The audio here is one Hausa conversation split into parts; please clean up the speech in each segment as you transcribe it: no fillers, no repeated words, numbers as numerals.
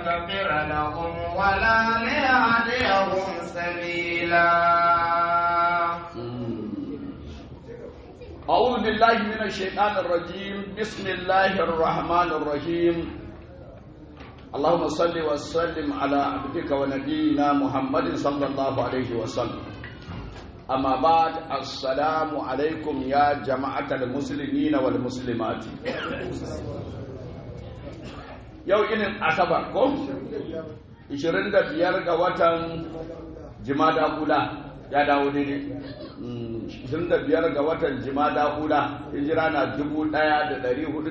ليغفر لهم ولا ليهديهم سبيلا. أعوذ بالله من الشيطان الرجيم. بسم الله الرحمن الرحيم. اللهم صل وسلم على عبدك ونبينا محمد صلى الله عليه وسلم. أما بعد، السلام عليكم يا جماعة المسلمين والمسلمات. yau inin asabar ko 25 ga watan jimada hula ya dawo daidai 25 ga watan jimada hula hijira na 1445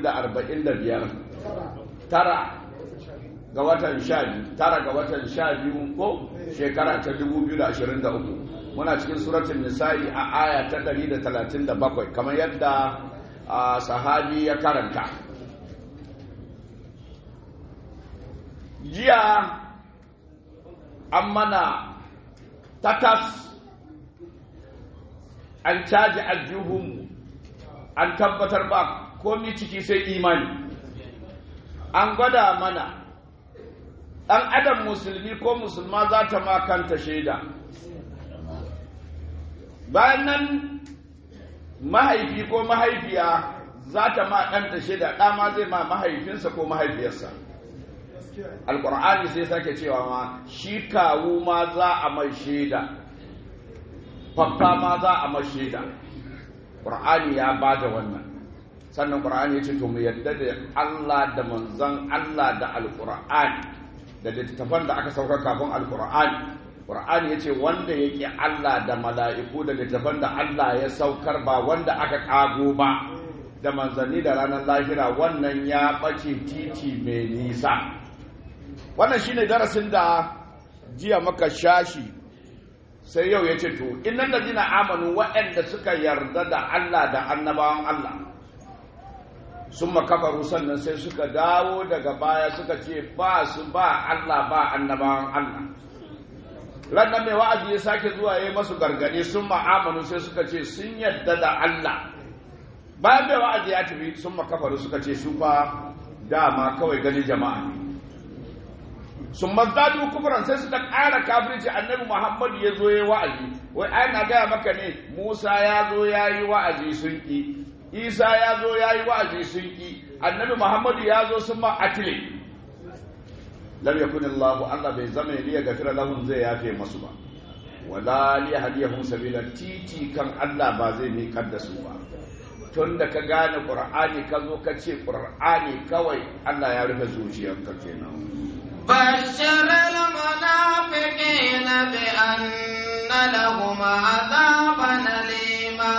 tara ga watan 12 ko shekara ta 2023 muna cikin suratul nisa'i a aya ta 137 kamar yadda sahabi ya karanta. Jiya an mana takas, an caji aljihunmu, an tabbatar ba komi ciki sai imani. An gwada mana ɗan adam musulmi ko musulma za ta makanta shaida. Bayan nan mahaifi ko mahaifiya za ta ma ɗanta shaida, ɗa ma zai ma mahaifinsa ko mahaifiyarsa. Alƙur'ani sai sake cewa ma shi kawu ma za a mai shaida, babba ma za a mai shaida. Ƙur'ani ya ba da wannan. Sannan ƙur'ani ya ce to mu yadda da Allah da manzon Allah da alƙur'ani da littattafan da aka sauka kafin alƙur'ani. Ƙur'ani ya ce wanda ya ƙi Allah da mala'iku da littattafan da Allah ya saukar ba wanda aka ƙago ba da manzanni da ranar lahira, wannan ya ɓace titi mai nisa. Wannan shine darasin da jiya muka shashi. Sai yau ya ce to innal ladina amanu, waɗanda suka yarda da Allah da annabawan Allah, summa kafaru, sannan sai suka dawo daga baya suka ce ba su ba Allah ba annabawan Allah. Rannan mai wa'azi ya sake zuwa yayi masu gargade, summa amanu, sai suka ce sun yarda da Allah. Bayan mai wa'azi ya tafi, summa kafaru, suka ce su fa dama kawai gani jama'a ne. Sun mazdadu kufran, sai suka ƙara kafirci. Annabi Muhammad ya zo ya yi wa'azi, wai ai na gaya maka ne, Musa ya zo ya yi wa'azi sun ƙi, Isa ya zo ya yi wa'azi sun ƙi, Annabi Muhammad ya zo sun ma atile. Lam yakun Allah bai zama ya gafira lahum, zai yafe masu ba, wala li hadiyahum sabila, titi kan Allah ba zai miƙar da su ba. Tun da ka gane Qur'ani ka zo ka ce Qur'ani kawai, Allah ya rufe zuciyarka kenan. بشر المنافقين بأن لهم عذابا أليما.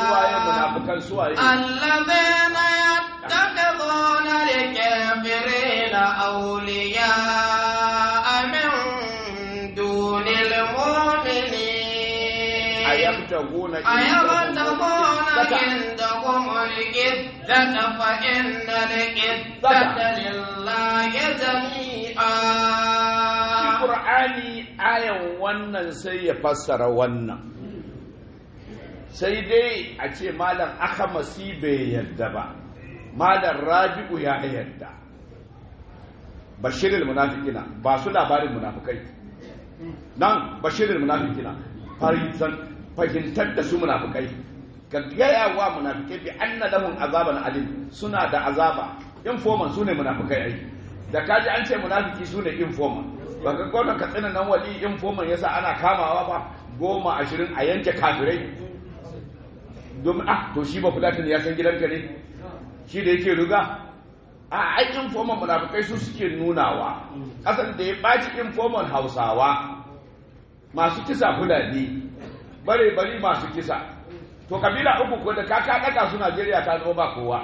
الذين يتخذون الكافرين أولياء من دون المؤمنين أيبتغون عندهم العزة فإن العزة لله جميعا. Qur'ani ayan wannan sai ya fassara wannan, sai dai a ce malam Akamasi bai yarda ba, malam Rabi'u ya yarda. Bashirul munafiqina, ba su labarin munafikai nan. Bashirul munafiqina, fahimtar da su munafikai, ka gaya wa munafikai bi anna lahum azaban alim, suna da azaba. Informan su ne munafikai ai, da kaji an ce munafiki su ne informan. Ba ga gwamnan Katsina nan wali informan yasa ana kamawa ba 10-20 a yanke kafirai domin to shi ba fulatin ya san gidanka ne, shi da yake ruga. Ai informan munafikai su suke nunawa. Kasan da ya baci informan Hausawa masu kisa Fulani, bare bari masu kisa, to kabila uku ko da kaka daka su Najeriya ta zama ba kowa.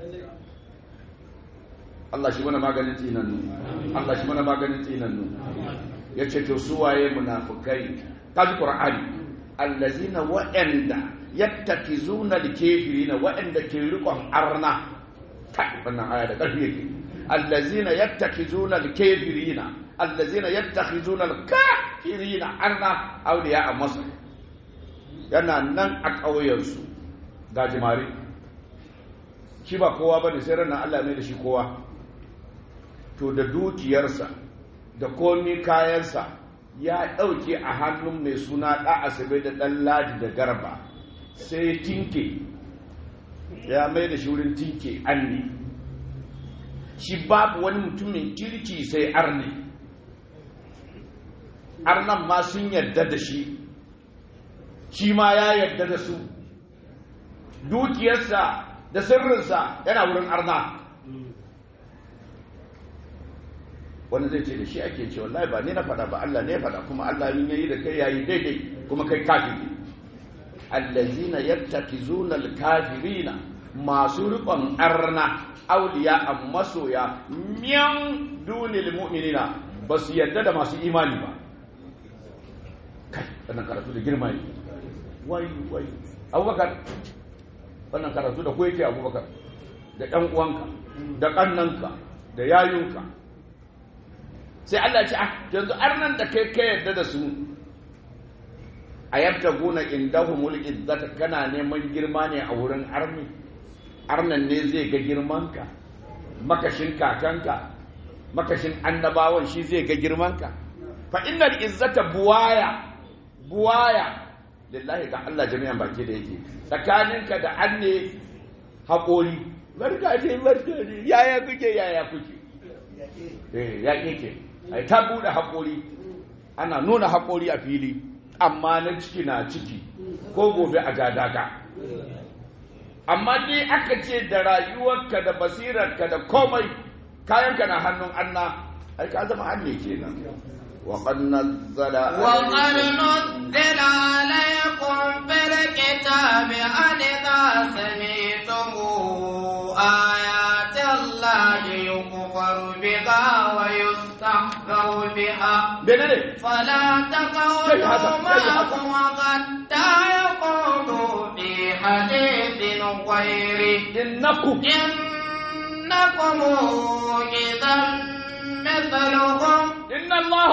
Allah shi mana maganin tsinannu, Allah shi mana maganin tsinannu. Ya ce to su waye munafikai? Kaji Qur'ani, allazina wa'anda yattakizuna al-kafirina, wa'anda ke rikon arna. Kai wannan aya da karfi yake. Allazina yattakizuna al-kafirina, allazina yattakhizuna al-kafirina arna awliya a Masar. Yana nan a ƙauyensu ga jimare. Shi ba kowa bane sai ranar Allah ne da shi kowa. To da dukiyarsa da komi kayansa ya ɗauke a hannun mai suna ɗa asabe da ɗan ladi da garba sai tinke ya mai da shi wurin tinke anni shi babu wani mutumin kirki sai arni arnan ma sun yarda da shi shi ma ya yarda da su dukiyarsa da sirrinsa yana wurin arna wanda zai ce da shi ake ce wallahi ba ni na faɗa ba Allah ne ya faɗa kuma Allah yin yayi da kai yayi daidai kuma kai kafiri allazina yattakizuna alkafirina masu riƙon arna auliya an masoya min dunil mu'minina ba su yarda da masu imani ba kai wannan karatu da girma ne wai abubakar wannan karatu da ko yake abubakar da ɗan uwanka da ƙannanka da yayunka sai Allah ce yanzu arnan da kai ka yarda da su a yabta guna indahumul izzata kana neman girma ne a wurin arnan ne zai ga girmanka makashin kakanka makashin annabawan shi zai ga girmanka fa innal izzata buwaya lillahi ga Allah jami'an baki da yake tsakaninka da anne haƙori barka ce yaya kuke ya kike ai ta bude haƙori ana nuna haƙori a fili amma na ciki na ciki ko gobe a gadaga amma dai aka ce da rayuwarka da basirarka da komai kayanka na hannun Allah ai ka zama hanne kenan وقد نزل عليكم في الكتاب أن إذا سمعتم آيات الله يكفر بها ويستهزأ بها فلا تقعدوا معهم حتى يقولوا في حديث غيره إنكم إذا مثلهم إن الله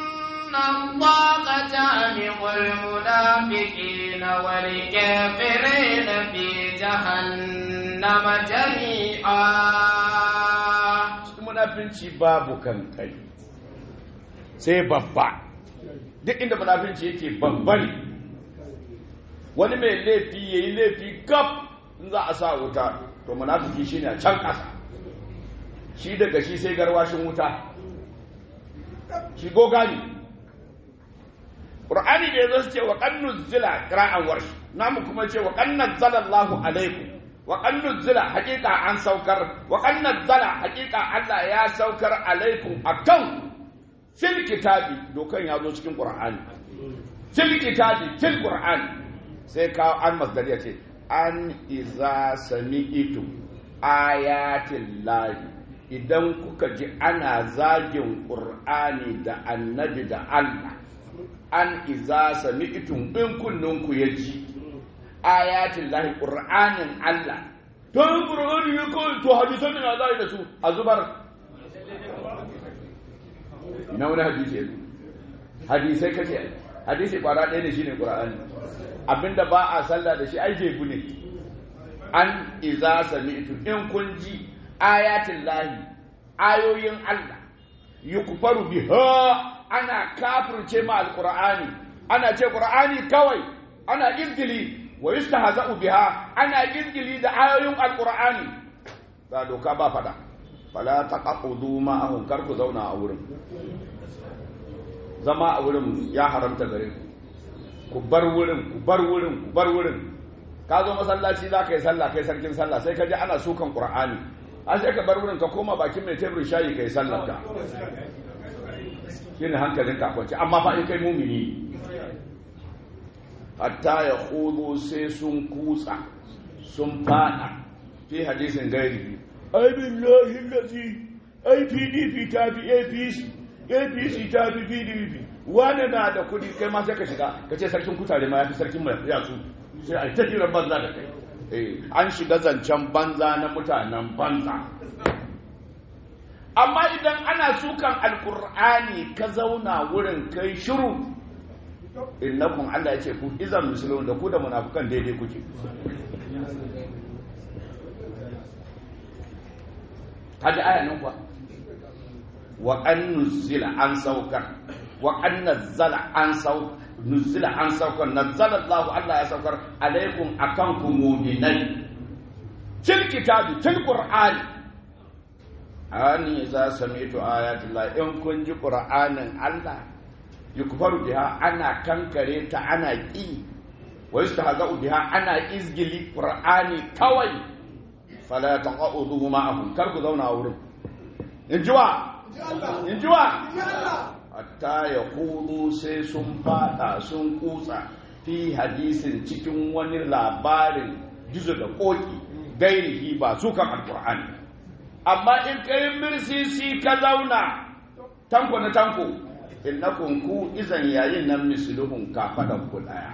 جامع المنافقين والكافرين في جهنم جميعا munafinci babu kankai sai babba duk inda munafinci yake babba ne wani mai laifi yayi laifi gab in za a sa wuta to munafiki shine a can ƙasa shi daga shi sai garwashin wuta shi gogani qur'ani da yazo su ce wa qannuz zila qira'an warsh namu kuma ce wa qannazala Allahu alaikum wa qannuz zila haqiqa an saukar wa qannazala haqiqa Allah ya saukar alaikum akan fil kitabi dokan yazo cikin qur'ani fil kitabi fil qur'ani sai ka an masdariya ce an iza sami'tu ayatil lahi idan kuka ji ana zagin ƙur'ani da annabi da Allah an iza sami'tum in kunninku ya ji ayatin lahi ƙur'anin Allah to yin ƙur'ani ya kawai to hadisan da za da su a zubar na wani hadisi yanzu hadisai kace hadisi kwara ɗaya ne shine ƙur'ani abinda ba a sallah da shi ai jebu ne an iza sami'tum in kun ji ayatin lahi ayoyin Allah yukfaru biha ana kafirce ma alqur'ani ana ce qur'ani kawai ana izgili wa yustahza'u biha ana izgili da ayoyin alqur'ani ba doka ba fada fala taqudu ma'ahum kar ku zauna a wurin zama a wurin ya haramta gare ku bar wurin ka zo masallaci za ka yi sallah kai sarkin sallah sai ka ji ana sukan qur'ani a sai ka bar wurin ka koma bakin mai teburin shayi ka yi sallar ka shine hankalin ka kwance amma fa in kai mumini hatta ya khudu sai sun kutsa sun fada fi hadisin gairi ai billahi allazi ai pdp ta fi apc ta fi pdp wani na da kudi kai ma sai ka shiga ka ce sarkin kutare ma ya fi sarkin mai yatsu sai a ta jiran banza da kai an shiga zancen banza na mutanen banza amma idan ana sukan alkur'ani ka zauna wurin kai shiru innakum Allah ya ce ku izan musulun da ku da munafukan daidai kuke kaji aya nan kuwa wa an nuzila an saukar wa an nazzala an saukar nuzila an saukar nazzala Allah ya saukar alaikum akan ku mu'minai til kitabi til qur'ani ani za sami'tu ayatullah in kun ji qur'anin Allah yukfaru biha ana kankare ta ana ki wa yastahza'u biha ana izgili qur'ani kawai fala taqudu ma'ahum kar ku zauna a wurin injiwa hatta yaqulu sai sun fada sun kutsa fi hadisin cikin wani labarin gizo da koki gairihi ba su kan alqur'ani amma in kai mirsisi ka zauna tanko na tanko innakum ku izan yayin nan misluhum kafadan ku daya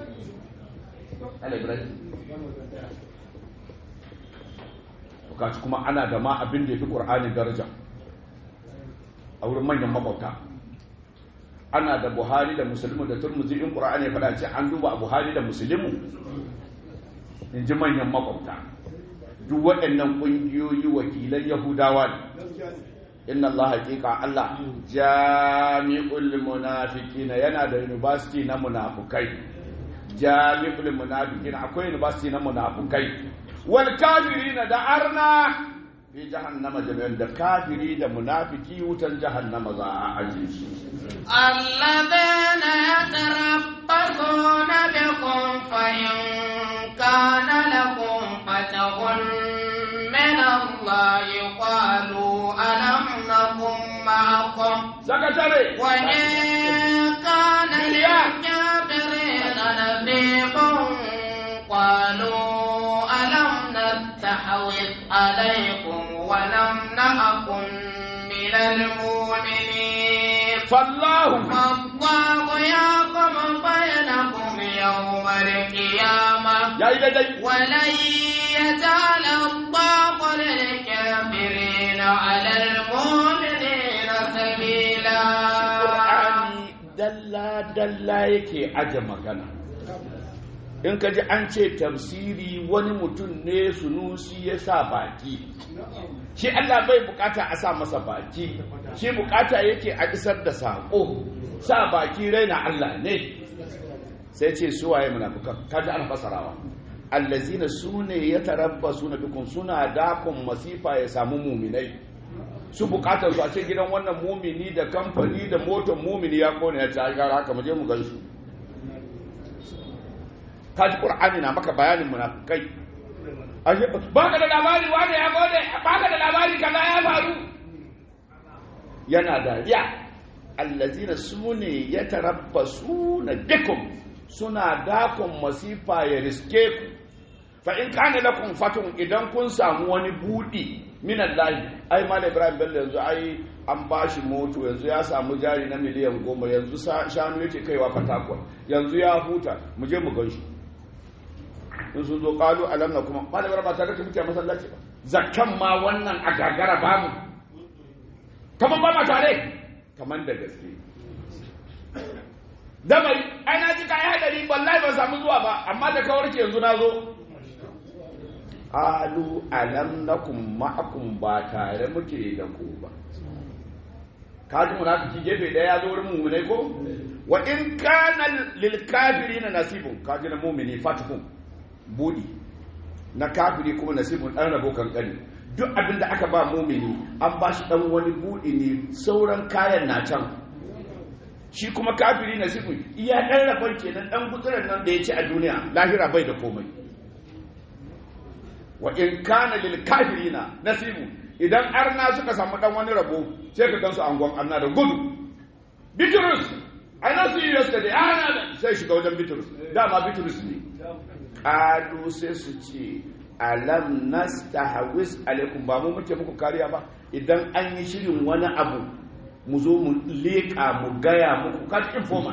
kaci kuma ana da ma abin da ya fi ƙur'anin daraja a wurin manyan makwabta ana da buhari da musulmi da turmuzi in ƙur'ani ya faɗa ce an duba a buhari da musulmi in ji manyan makwabta duk waɗannan ƙungiyoyi wakilan yahudawa ne inna Allah haƙiƙa Allah jami'ul munafiqina yana da university na munafukai jami'ul munafiqina akwai university na munafukai wal kafirina da arna fi jahannama jami'an da kafiri da munafiki wutan jahannama za a aje su alladhina yatarabbasuna bikum fa in kana lakum fatahun min Allah qalu alam nakum ma'akum sakatare wa in kana lil-kafirina nabiyun qalu نستحوذ عليكم ونمنعكم من المؤمنين فالله يحكم بينكم يوم القيامة ولن يجعل الله للكافرين على المؤمنين سبيلا dalla yake aje magana in ka ji an ce tafsiri wani mutum ne sunusi ya sa baki shi Allah bai bukata a sa masa baki shi bukata yake a isar da sako sa baki raina Allah ne sai ce su waye munafikan kaji an fasarawa allazina sune yatarabbasuna bikum suna dakon masifa ya samu muminai su bukatar su a ce gidan wannan mumini da kamfani da motar mumini ya kone ya ta gara haka mu je mu gansu kaji qur'ani na maka bayanin munafikai baka da labari wanda ya gode baka da labari kaza ya faru yana dariya allazina sune yatarabbasuna bikum suna dakon masifa ya riske ku fa in kana lakum fatun idan kun samu wani budi min Allah ai mal Ibrahim Bello yanzu ai an bashi moto yanzu ya samu jari na miliyan 10 yanzu shanu yake kaiwa Fatakwal yanzu ya huta mu je mu ganshi in sun zo kalu alam na kuma ba da bara ba tare da muke masallaci ba zakkan ma wannan a gagara ba mu kaman ba ma tare kaman da gaske da mai ai na ji kai hadari wallahi ban samu zuwa ba amma da kawarki yanzu na zo alu alam nakum ma'akum ba tare muke da ku ba kaji munafiki gefe daya ya zo wurin mu'minai ko wa in kana lil kafirina nasibun kaji na mu'mini fatuhum budi na kafiri kuma nasibun dan rabo kankani duk abin da aka ba mumini an ba shi dan wani budi ne sauran kayan na can shi kuma kafiri nasibun iya dan rabon kenan dan gutsuran nan da ya ci a duniya lahira bai da komai wa in kana lil kafirina nasibu idan arna suka samu dan wani rabo sai ka gansu angon arna da gudu bitrus I know see you yesterday sai shiga wajen bitrus dama bitrus ne qalu sai su ce alam nastahwis alaikum ba mu muke muku kariya ba idan an yi shirin wani abu mu zo mu leka mu gaya muku kaji informa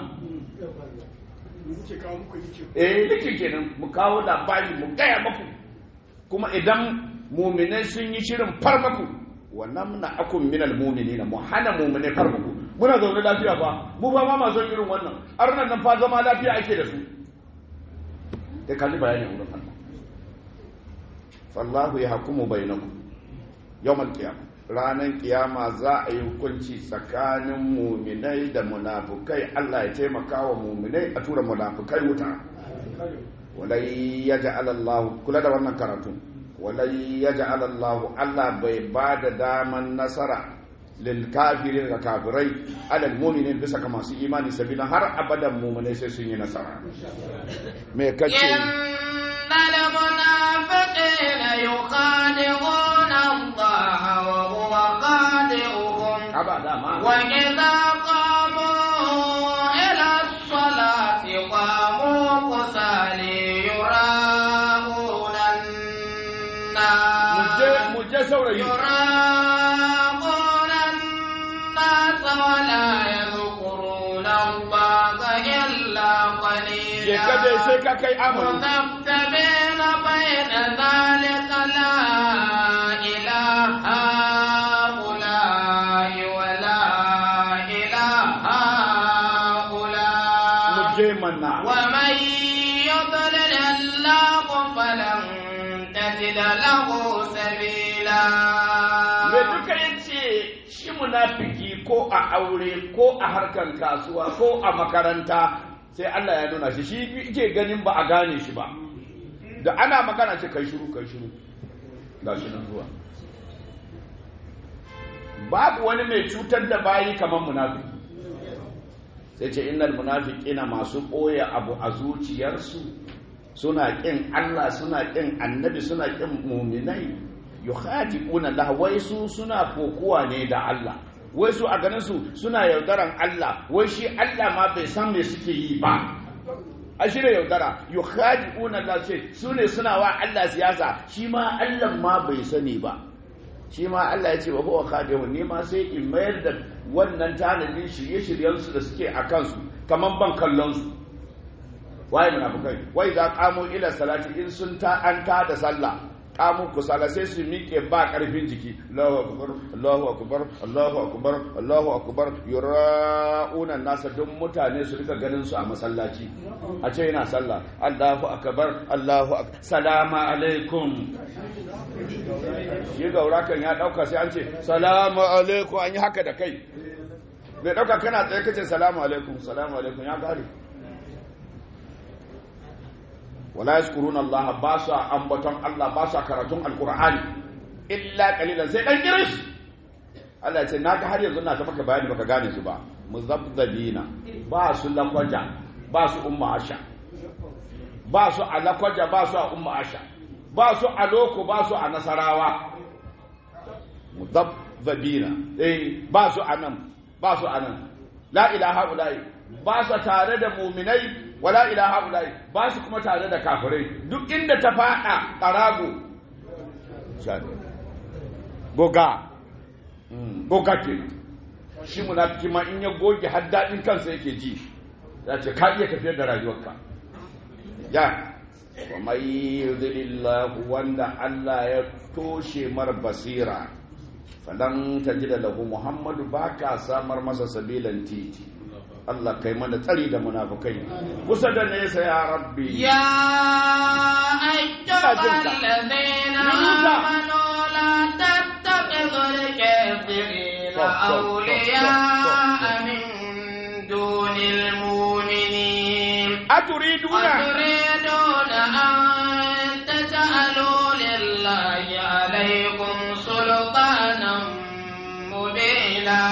likin kenan mu kawo labari mu gaya muku kuma idan mu'minai sun yi shirin farmaku wa namna akum minal mu'minina mu hana mu'minai farmaku muna zaune lafiya ba mu ba ma son irin wannan arnan nan fa zama lafiya ake da su da kalli bayani wurin Allah fallahu yahkumu bainakum yawmal qiyamah ranar kiyama za a yi hukunci tsakanin muminai da munafukai. Allah ya taimaka wa muminai a tura munafukai wuta. Walai ya ja'ala Allah, kula da wannan karatu, walai ya ja'ala Allah bai ba da daman nasara lil kafirin ga kafirai alal mu'minin bisa ga masu imani sabila har abadan mu'minai sai sun yi nasara. Me kace innal munafiqina yukhadi'una Allah wa huwa khadi'uhum abada ma wa idza qamu ila as-salati qamu kusali yura'una an-nas muje saurayi ولا يذكرون الله إلا قليلا مذبذبين بين ذلك لا إله هؤلاء ولا إله هؤلاء ومن يضلل الله فلن تجد له سبيلا. Shi munafiki ko a aure ko a harkar kasuwa ko a makaranta sai Allah ya nuna shi yake ganin ba a gane shi ba, da ana magana ce kai shiru ga shi nan zuwa. Babu wani mai cutar da bayi kamar munafiki. Sai ce innal munafiqina masu ɓoye abu a zuciyarsu, suna kin Allah, suna kin annabi, suna kin mu'minai. yukhati'una Allah, wai su suna kokuwa ne da Allah, wai su a ganin su suna yaudaran Allah, wai shi Allah ma bai san me suke yi ba. A shi ne yaudara. Yukhati'una Allah ce su ne suna wa Allah siyasa, shi ma Allah ma bai sani ba. Shi ma Allah ya ce wa huwa khadi'un, ne ma sai in mayar da wannan tanadin shirye-shiryen su da suke a kansu kaman ban kallon su. Wai munafikai wai za qamu ila salati, in sun an ta da sallah kamun kusala sai su miƙe ba ƙarfin jiki. Allahu akbar Allahu akbar Allahu akbar Allahu akbar yura'una nasa, don mutane su rika ganin su a masallaci a ce yana sallah. Allahu akbar Allahu akbar salamu alaikum. Shi gaura kan ya dauka sai an ce salamu alaikum, an yi haka da kai. Bai dauka kana tsaye kace salamu alaikum ya gare. wala yazkuruna Allah, ba su ambaton Allah, ba su karatun alqur'ani illa qalilan, sai dan kirish. Allah ya ce naga har yanzu na ta maka bayani baka gane su ba. Muzabzabina, ba su lakwaja, ba su umma asha, ba su alakwaja, ba su umma asha, ba su aloko, ba su a nasarawa. Muzabzabina, ba su anan, ba su anan. La ilaha illa, ba su tare da mu'minai, wala ilaha ulai, ba su kuma tare da kafirai. Duk inda ta fada ƙarago goga ke. Shi munafiki ma in ya goge har daɗin kansa yake ji, ya ce ka iya tafiyar da rayuwarka. Ya wa mai yudhilillahu, wanda Allah ya toshe mar basira, falan tajida lahu, Muhammadu baka samar masa sabilan titi. Allah kai mana tsari da munafukai kusa da nesa ya rabbi. Ya ayyuhal ladhina amanu la tattakhidhul kafirina awliya'a min dunil mu'minin. Aturiduna an taj'alu lillahi alaykum sultanan mubina.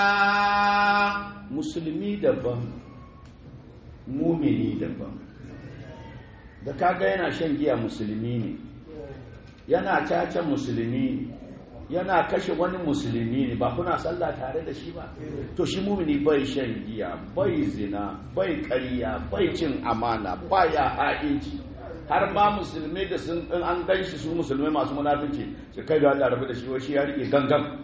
Musulmi daban, mumini daban. Da kaga yana shan giya musulmi ne, yana caca musulmi ne, yana kashe wani musulmi ne, ba kuna sallah tare da shi ba. To shi mumini bai shan giya, bai zina, bai ƙarya, bai cin amana, baya ha'inci. Har ma musulmi da sun an gan shi su musulmai masu munafici, sai kai da Allah rabu da shi, wai shi ya rike gangan.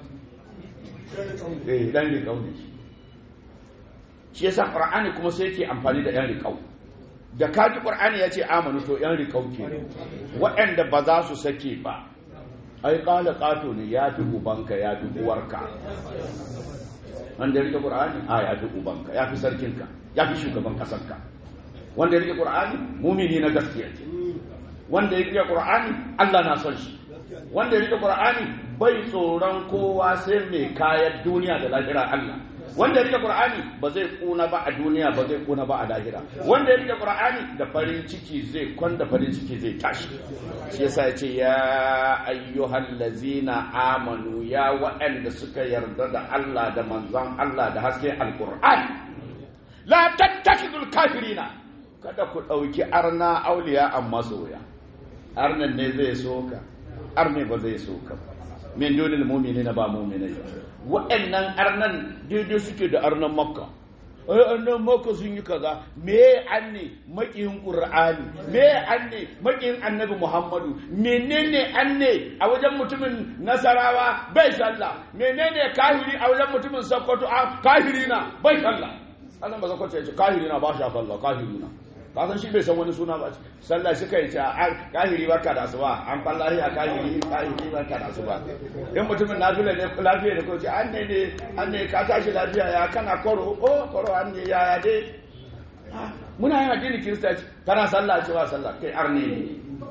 Dan ne kaune shi. Shi yasa Qur'ani kuma sai yake amfani da 'yan riƙau. Da kaji Qur'ani ya ce amanu, to 'yan riƙau ke, waɗanda ba za su sake ba. Ai ƙala ƙato ne, ya fi ubanka, ya fi uwarka. Wanda ya riƙe Qur'ani, ya fi ubanka, ya fi sarkinka, ya fi shugaban ƙasarka. Wanda ya riƙe Qur'ani, mumini na gaskiya ce. Wanda ya riƙe Qur'ani, Allah na son shi. wanda ya rike Qur'ani bai tsoron kowa sai mai kayan duniya da lahira Allah. Wanda ya rike Qur'ani ba zai kuna ba a duniya ba zai kuna ba a lahira. Wanda ya rike Qur'ani da farin ciki zai kwanda farin ciki zai tashi. Shi yasa ya ce ya ayyuhallazina amanu ya waɗanda suka yarda da Allah da manzon Allah da haske alqur'ani la tattakidul kafirina, kada ku ɗauki arna auliya amma soya. Arnan ne zai soka, arne ba zai soka min dunil mu'minina ba mu'minai. Wa'annan arnan daidai suke da arnan Makka. Ai arnan Makka sun yi kaza, me anne makiyin Qur'ani, me anne makiyin Annabi Muhammadu, menene anne a wajen mutumin Nasarawa bai sallah, menene kahiri a wajen mutumin Sokoto a kahirina bai sallah. Allah ba Sokoto ya ce kahirina ba shi sallah, kahirina ka san shi bai san wani suna ba. Sallah shi kai ta kahiri barka da asuba, an fallahi a kahiri barka da asuba. In mutumin lafiya ne lafiya da kowace an ne ka tashi lafiya ya kana koro an ne ya dai muna yin addini kirista kana sallah ce ba sallah kai arne ne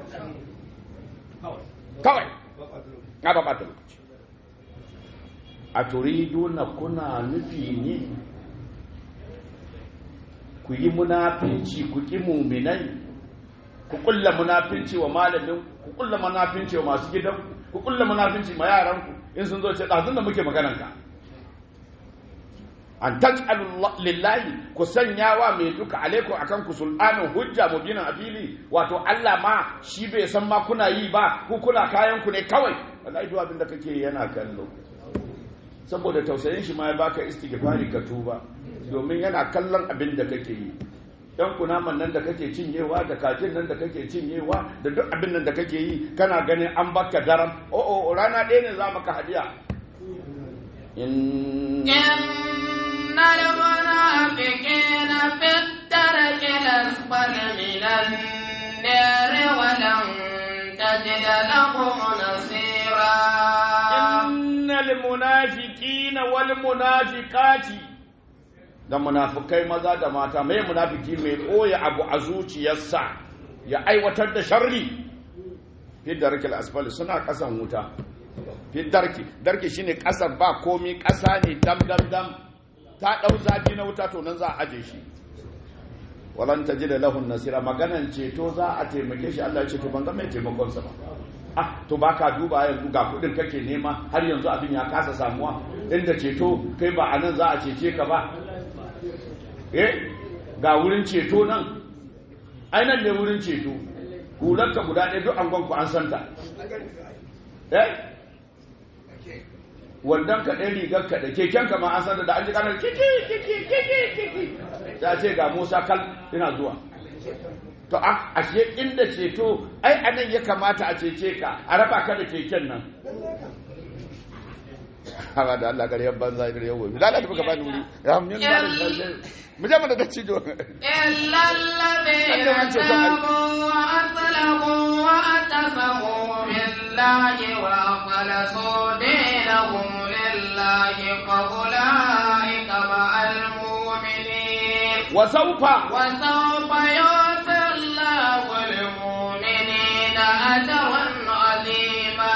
kawai na ba ɓata lokaci. A turiduna kuna nufi ne ku yi munafinci ku ƙi muminai, ku ƙulla munafinci wa malamin, ku ƙulla munafinci wa masu gidan, ku ƙulla munafinci ma yaranku in sun zo ce ɗazun da muke maganarka. An taj'alu lillahi, ku sanya wa mai duka alaikum akan ku sultanin hujja mubinan a fili, wato Allah ma shi bai san ma kuna yi ba, ku kuna kayan ku ne kawai. Wallahi duk abin da kake yana kallo. Saboda tausayin shi ma ya baka istighfari ka tuba. Domin yana kallon abin da kake yi. Ɗan kunaman nan da kake cinyewa, da kakin nan da kake cinyewa, da duk abin nan da kake yi, kana ganin an baka daram. Rana ɗaya ne za maka hadiya. Innal munafiqina fi ad-darkil asfali minan nari wa lan tajid lahum nasira. Innal munafiqina wal munafiqati, da munafikai maza da mata. Mai munafiki mai ɓoye abu a zuciyarsa ya aiwatar da sharri. Fi darkil asfali, suna ƙasan wuta. Fi darki shine ƙasar ba komi, ƙasa ne dam ta ɗau zafi na wuta, to nan za a aje shi. Walan tajida lahun nasira, maganan ceto za a taimake shi. Allah ya ce to ban ga mai taimakon sa ba. To baka duba yanzu ga kudin kake nema har yanzu abin ya kasa samuwa, inda ceto kai ba anan za a cece ka ba. Ga wurin ceto nan, ainihin ne wurin ceto. Hularka guda ɗaya duk an gwanku an santa. Wandon ka ɗaya rigar ka da keken ka ma an santa, da an ji kanar kiki ta ce ga Musa kal ina zuwa. To ashe inda ceto ai anan ya kamata a cece ka, a raba ka da keken nan. Haba da Allah gari yabban zai gari yawo. Da Allah ka bani wuri. Ya mun ga mu je mana da cijo. Illal ladina tabu wa aslamu wa atasamu billahi wa akhlasu dinahum lillahi fa ulaika ma'al mu'minin. Wa sawfa yusallahu lil mu'minina ajran azima.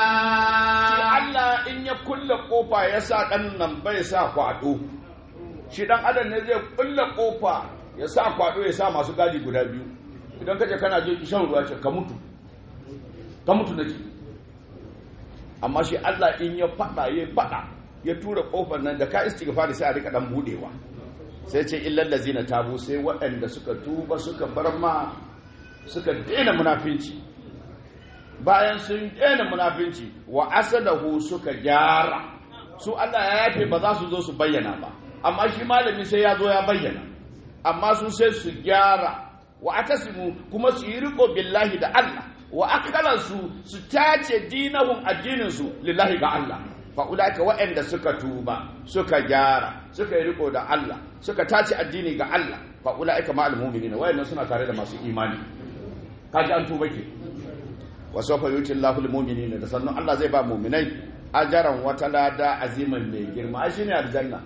Kulle kofa ya sa ɗan nan bai sa kwaɗo. Shi ɗan adam ne zai kulle kofa ya sa kwaɗo, ya sa masu gadi guda biyu. Idan kace kana je shan ruwa ce ka mutu nake. Amma shi Allah in ya faɗa ya tura kofar nan da ka istighfari sai a rika dan budewa. Sai ce illal ladzina tabu, sai waɗanda suka tuba suka bar ma suka daina munafinci. Bayan sun daina munafinci wa asadahu suka gyara, su Allah ya yafe ba za su zo su bayyana ba, amma shi malami sai ya zo ya bayyana. Amma su sai su gyara wa atasimu, kuma su yi riko billahi da Allah, wa akalansu su tace dinahum addininsu lillahi ga Allah. Fa ulaika wa'anda suka tuba suka gyara suka yi riko da Allah suka tace addini ga Allah, fa ulaika ma'al mu'minina, wa'annan suna tare da masu imani. Kaji an tuba ke. Wa sawfa yuti Allahu lil mu'minina, da sannan Allah zai ba mu'minai ajaran wata lada aziman mai girma. Ai shine aljanna.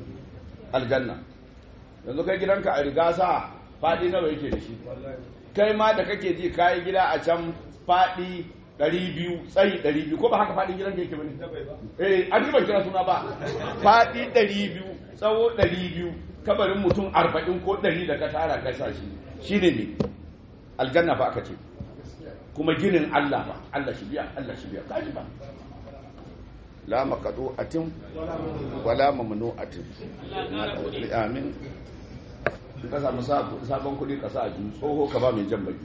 Yanzu kai gidanka a riga sa fadi nawa yake da shi? Kai ma da kake ji kai gida a can fadi 200 tsayi 200 ko ba haka faɗin gidan da yake bane an ji ban kira suna ba faɗi 200 tsawo 200 kabarin mutum 40 ko 100 da ka tara ka sa shi ne ne aljanna ba aka ce kuma ginin Allah ba Allah shi biya kaji ba la maqadu atim wala mamnu atim amin ka samu sabon kudi ka sa ji tsoho ka ba mai jan baki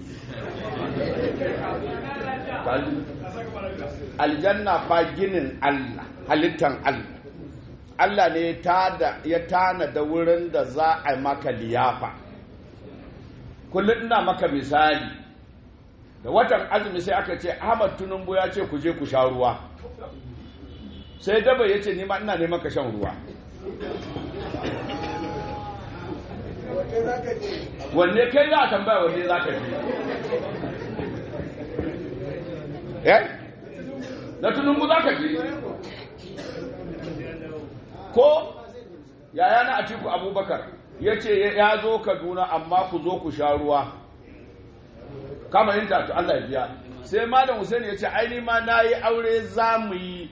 aljanna fa ginin Allah halittan Allah Allah ne ya tana da wurin da za a maka liyafa kullum ina maka misali da watan azumi sai aka ce Ahmad Tunumbu ya ce ku je ku sha ruwa sai daba ya ce nima ina neman ka shan ruwa wanne kai za a tambaya wanne za ka je na Tunumbu za ka je ko yayana Atiku Abubakar ya ce ya zo Kaduna amma ku zo ku sha ruwa kama yin tatu Allah ya biya sai Malam Hussein ya ce aini ma na yi aure za mu yi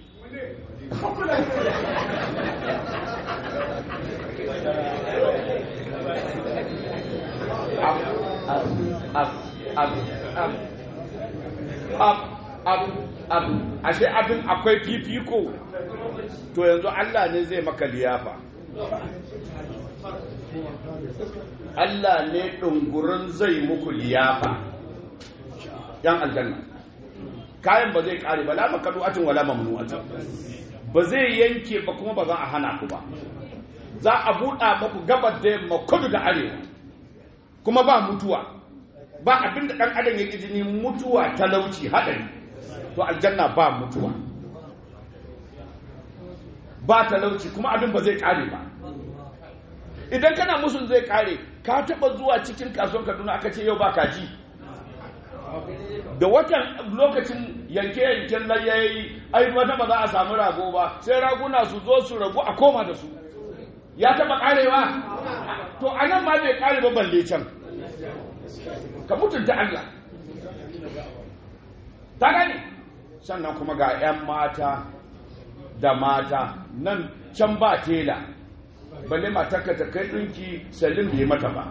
ashe abin akwai fifiko to yanzu Allah ne zai maka liyafa Allah ne ɗungurin zai muku liyafa yan aljanna kayan ba zai ƙare ba la makadu'atin wala mamnu'atin ba zai yanke ba kuma ba za a hana ku ba za a buɗa muku gabar da yamma kudu da arewa kuma ba mutuwa ba abin da ɗan adam ya jini mutuwa talauci haɗari to aljanna ba mutuwa ba talauci kuma abin ba zai ƙare ba idan kana musun zai ƙare ka taɓa zuwa cikin kasuwar Kaduna aka ce yau ba kaji da watan lokacin yanke-yanken nan ya yi ai wata ba za a samu rago ba sai raguna su zo su ragu a koma da su ya taɓa ƙarewa to a nan ma bai ƙare ba balle can ka mutunta Allah ta gane sannan kuma ga 'yan mata da mata nan can ba tela balle matarka ta kai ɗinki salim bai mata ba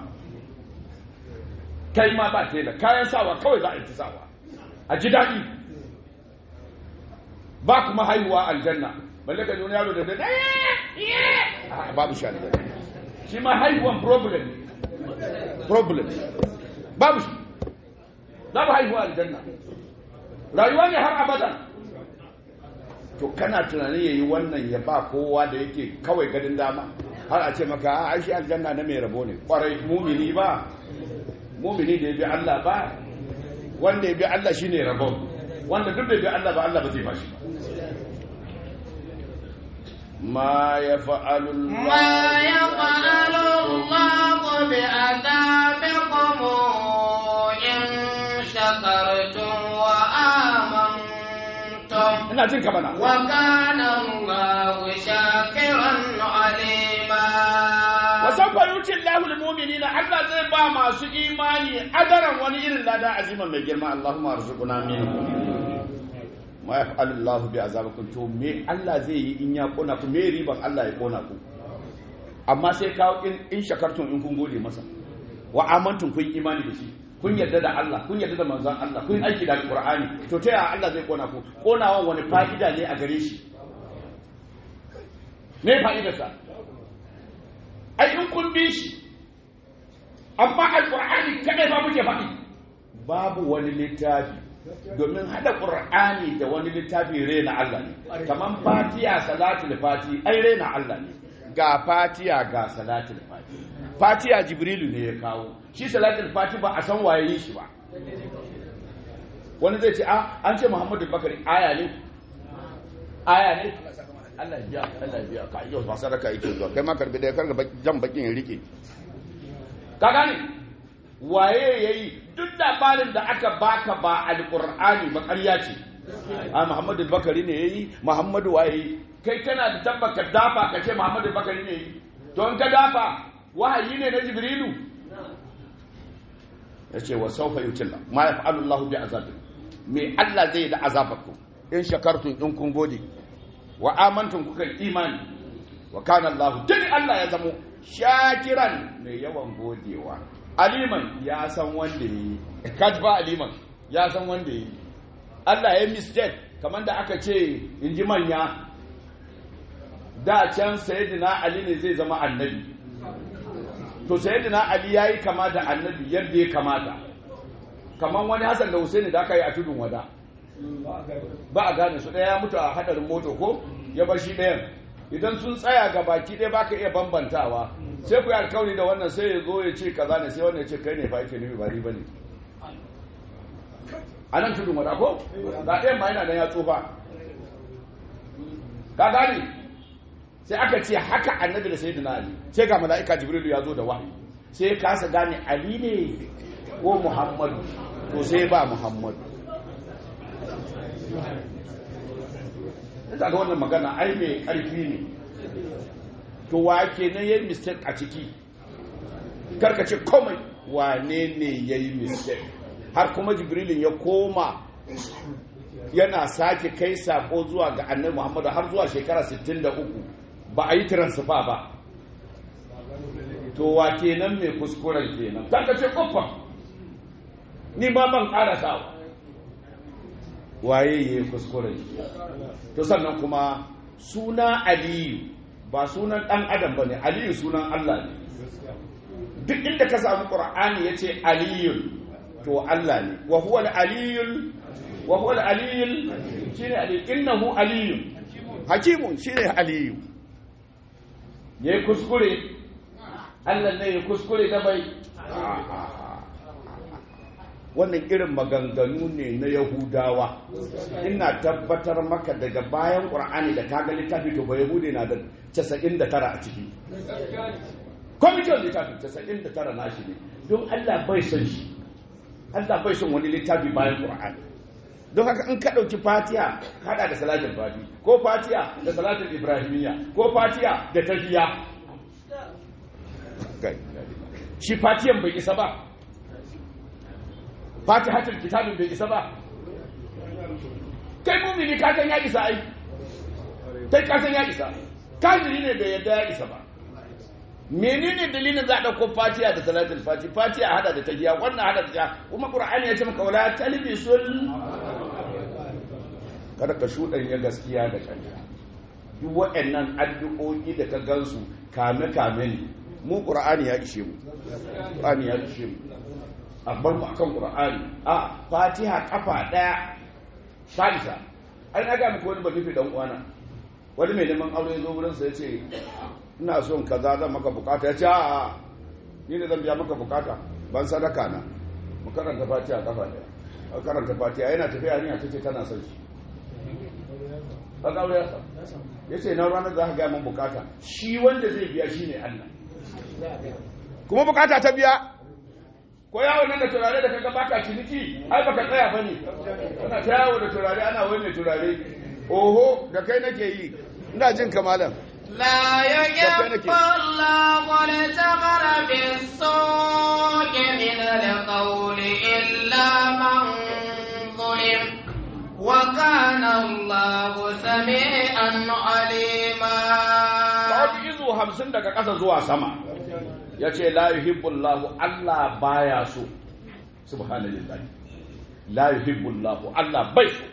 kai ma ba tela kayan sawa kawai za a yi ta sawa a ji daɗi ba kuma haihuwa aljanna balle ka wani yaro da babu shi aljanna shi ma haihuwan problem babu shi za mu haihuwa aljanna rayuwa ne har abada to kana tunanin yayi wannan ya ba kowa da yake kawai gadin dama har a ce maka a shi aljanna na mai rabo ne kwarai mumini ba mumini da ya bi Allah ba wanda ya bi Allah shine rabon wanda duk da bi Allah ba Allah ba zai bashi ba ma yaf'alu Allah bi'adabikum in shakartum wa amantum ina jin ka bana wa kana Allahu shakiran alima wasaufa yuti Allahu lilmu'minina Allah zai ba masu imani adaran wani irin lada aziman mai girma Allahumma arzuqna minhu ma yaf'alu Allahu bi azabikum to me Allah zai yi in ya kona ku me riban Allah ya kona ku amma sai kawo in shakartun in kun gode masa wa amantum kun imani da shi kun yarda da Allah kun yarda da manzon Allah kun aiki da Qur'ani to ta yaya Allah zai kona ku konawan wani fa'ida ne a gare shi me fa'idarsa ai in kun bi shi amma alqur'ani kadai ba muke faɗi babu wani littafi domin hada qur'ani da wani littafi rena Allah ne kaman fatiha salatul fati ai rena Allah ne ga fatiha ga salatul fati fatiha jibrilu ne ya kawo shi salatul fati ba a san waye yi shi ba wani zai ce an ce Muhammadu Bakari aya ne Allah ya biya ka yau ba sadaka yake zuwa kai ma karbi da karga jan bakin ya rike ka gane waye yayi duk labarin da aka baka ba alqur'ani ba ƙarya ce Muhammadu Bakari ne yayi Muhammadu waye kai kana da tabbaka dafa ka ce Muhammadu Bakari ne yayi to in ka dafa wahayi ne na Jibrilu yace wa sawfa yutilla ma yaf'alu Allahu bi azabi me Allah zai da azabaku in shakartum in kun gode wa amantum kuka imani wa kana Allah dai Allah ya zamo shakiran mai yawan godewa aliman ya san wanda yi kadba aliman ya san wanda yi Allah ya mistake kamar da aka ce in ji manya da can sayyidina Ali ne zai zama annabi to sayyidina Ali yayi kama da annabi yadda ya kamata kamar wani Hassan da Husaini da aka yi a tudun wada ba a gane su ɗaya ya mutu a hadarin moto ko ya bar shi ɗayan idan sun tsaya ga baki ɗaya baka iya bambantawa sai ku yi alkawari da wannan sai ya zo ya ce kaza ne sai wannan ya ce kai ne fa yake nufi ba ni bane a nan tudun wada ko ga ɗayan ma yana nan ya tsufa ka gane sai aka ce haka annabi da sayyidina Ali sai ga mala'ika Jibrilu ya zo da wahayi sai ya kasa gane Ali ne ko Muhammadu to sai ba Muhammadu ita ga wannan magana ai mai ƙarfi ne to wa kenan yayi mistake a ciki karka ce komai wane ne yayi mistake har kuma Jibrilin ya koma yana sake kai sako zuwa ga Annabi Muhammadu har zuwa shekara 63 ba a yi transfer ba to wa kenan mai kuskuren kenan karka ce kofa ni ma ban ƙarasawa waye ya yi kuskure to sannan kuma suna Aliyu ba sunan ɗan adam ba ne Aliyu sunan Allah ne duk inda ka samu ƙur'ani ya ce Aliyu to Allah ne wa huwa al-aliyul shine Aliyu innahu Aliyu hakimun shine Aliyu yayi kuskure Allah ne ya kuskure da bai wannan irin maganganu ne na Yahudawa ina tabbatar maka daga bayan Qur'ani da kaga littafi to ba Yahudi na da 99 a ciki kwamitin littafi 99 na shi ne don Allah bai son shi Allah bai son wani littafi bayan Qur'ani don haka in ka dauki Fatiha hada da salatul Fati ko Fatiha da salatul Ibrahimiyya ko Fatiha da tahiyya shi Fatihan bai isa ba Fatihatul kitabin bai isa ba kai mumini ka san ya isa ai kai ka san ya isa kafiri ne bai yadda ya isa ba menene dalilin za a dauko Fatiha da salatul Fati Fatiha hada da tahiyya wannan hada da tahiyya kuma Qur'ani ya ce maka wala talbisul kada ka ya gaskiya da ƙarya duk waɗannan addu'o'i da ka gansu kame ne mu Qur'ani ya ishe mu Qur'ani ya ishe mu a bar mu akan Qur'ani a Fatiha kafa daya salisa ai na ga muku wani bakifi dan uwana wani mai neman aure zo gurin sa yace ina son kaza zan maka bukata yace a ni ne zan biya maka bukata ban sadaka na mu karanta Fatiha kafa daya karanta Fatiha yana tafiya ni tace tana son shi ba aure yace na ranar za ka ga mun bukata shi wanda zai biya shine Allah kuma bukata ta biya ko yawo nan da turare da kaga baka ciniki ai baka tsaya bane kana ta yawo da turare ana wai mai turare oho da kai nake yi ina jin kamalan la yuhibbu Allahu al-jahra bis-su'i min al-qawli illa man zulim wa kana Allahu sami'an alima ba izu 50 daga ƙasa zuwa sama ya ce la yuhibbullahu Allah baya so subhanallahi la yuhibbullahu Allah bai so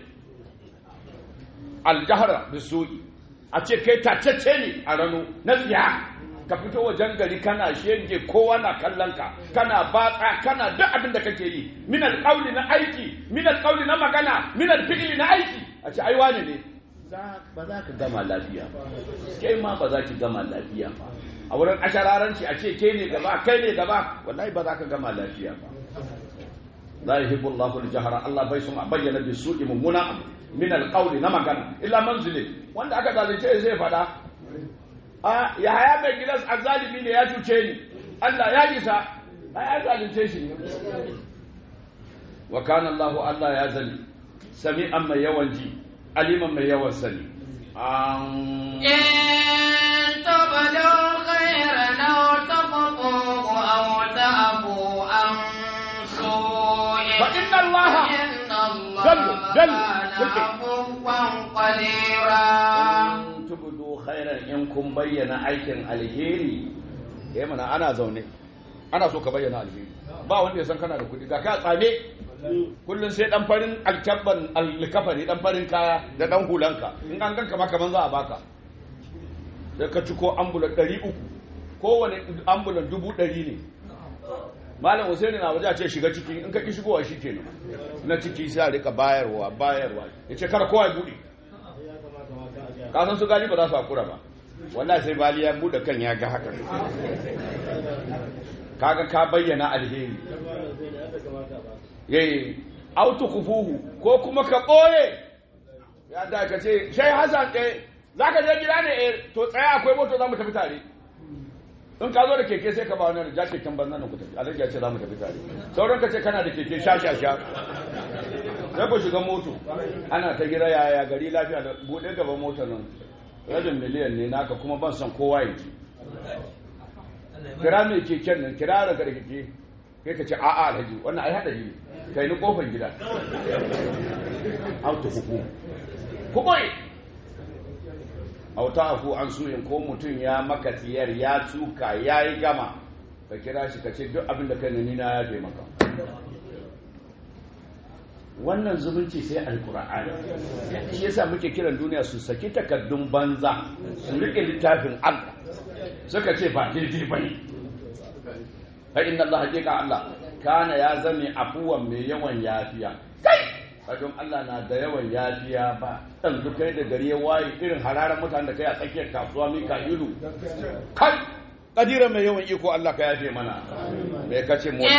aljahra bisu'i a ce kai tacece ne a rano na tsiya ka fito wajen gari kana shege kowa na kallon ka kana batsa kana duk abin da kake yi min alqawli na aiki min alqawli na magana min alfi'li na aiki a ce ai wane ne ba za ka gama lafiya ba kai ma ba za ki gama lafiya ba a wurin ashararanci a ce ke ne gaba kai ne gaba wallahi ba za ka gama lafiya ba la yuhibbullahu al-jahra Allah bai son a bayyana bi su'i mummuna min al-qawli na magana illa manzili wanda aka zalunce zai fada a ya haya mai gilas azzalimi ne ya cuce ni Allah ya isa ai ya zalunce shi wa kana Allah ya zali sami'an mai yawan ji aliman mai yawan sani تبدوا خيرا أو تخفوه أو تعفوا عن سوء فإن الله جل قديرا tubdu khairan in kun bayyana aikin alheri mana ana zaune ana so ka bayyana alheri ba wanda ya san kana da kudi ga ka tsame kullun sai dan farin alkabban alkafani dan farin kaya da dan hulanka in an ganka ma kaman za a baka sai ka ciko ambulan 300 kowane ambulan 100 ne malam Husaini na waje a ce shiga ciki in ka ki shigowa shikenan na ciki sai a rika bayarwa yace kar kowa ya bude ka san su gani ba za su hakura ba wallahi sai bali ya bude kan ya ga haka kaga ka bayyana alheri yayi autu kufuhu ko kuma ka boye ya da ka ce shai Hassan zaka je gida ne to tsaya akwai moto za mu tafi tare in ka zo da keke sai ka ba wani da keken banza nan ku tafi alhaji ya ce za mu tafi tare sauran ka ce kana da keke sha sai ku shiga moto ana ta gira yaya gari lafiya da bude gaban motar nan rabin miliyan ne naka kuma ban san kowa ya ji kira mai keken nan kira da keke kai ka ce a'a alhaji wannan ai hadari ne kai ni kofar gida auto hukum ku boye auta afu an suyin ko mutum ya maka tiyar ya tuka ya yi gama ka kira shi ka ce duk abin da kai ni na ya maka wannan zumunci sai alkur'ani shi yasa muke kiran duniya su saki takaddun banza su rike littafin Allah suka ce ba daidai bane fa inna Allah haqiqa Allah kana ya zame afuwan mai yawan yafiya kai don Allah na da yawan yafiya ba dan dukai da gari ya waye irin hararan mutanen da kai a tsakiyar kasuwa Mika'ilu kai kadira mai yawan iko Allah ka yafe mana me kace mu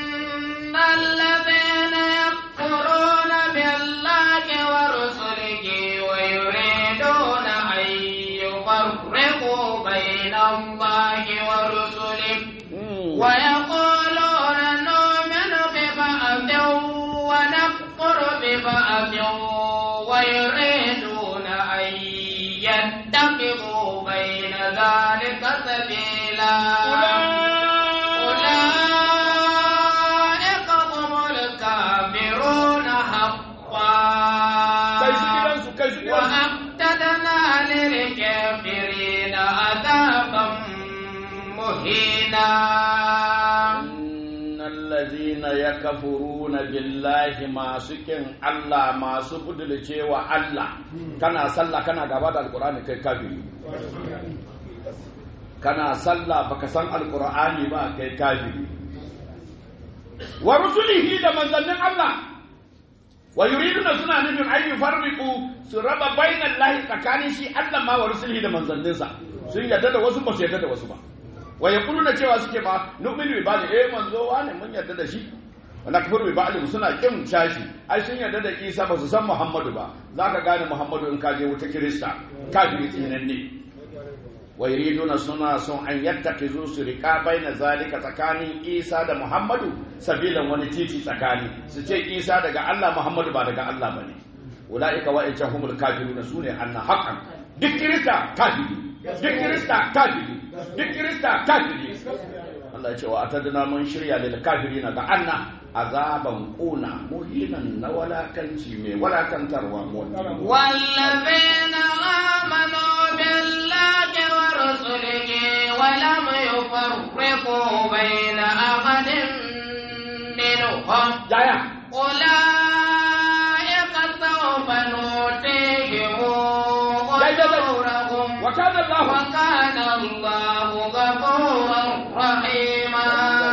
الذين يكفرون بالله ورسله ويريدون أن يفرقوا بين الله ورسله ويقولون نؤمن ببعض ونكفر ببعض ويريدون أن يتخذوا بين ذلك سبيلا وأعتدنا للكافرين عذابا مهينا إن الذين يكفرون بالله ما سكن الله ما سبدل cewa Allah kana sallah kana gaba da alqur'ani kai kafiri kana sallah baka san alqur'ani ba kai kafiri wa rusulihi da manzannin Allah wa yuriduna suna nufin an yufarriqu su raba bainal lahi tsakanin shi Allah ma wa rusulihi da manzanninsa sun yarda da wasu ba su yarda da wasu ba wa yaquluna cewa suke ba nu'minu bi ba'd manzo wane mun yarda da shi wa nakfuru bi ba'd suna kin shashi ai sun yarda da Isa ba su san Muhammadu ba zaka gane Muhammadu in ka je wuta Kirista kafiri tsinan ne wa yuriduna suna son an yattakizu su rika baina zalika tsakanin Isa da Muhammadu sabilan wani titi tsakani su ce Isa daga Allah Muhammadu ba daga Allah bane ulaika wa'incan humul kafiruna sune anna haqqan duk Kirista kafiri duk Kirista kafiri duk Kirista kafiri Allah ya ce wa atadna mun shirya lil kafirina ga anna azaban quna muhinan na walakanci mai walakantarwa wallazina amanu billahi wa rasulihi wa lam yufarriqu baina ahadin minhum ulaika sawfa nutihim ujurahum wa kana Allahu ghafuran rahima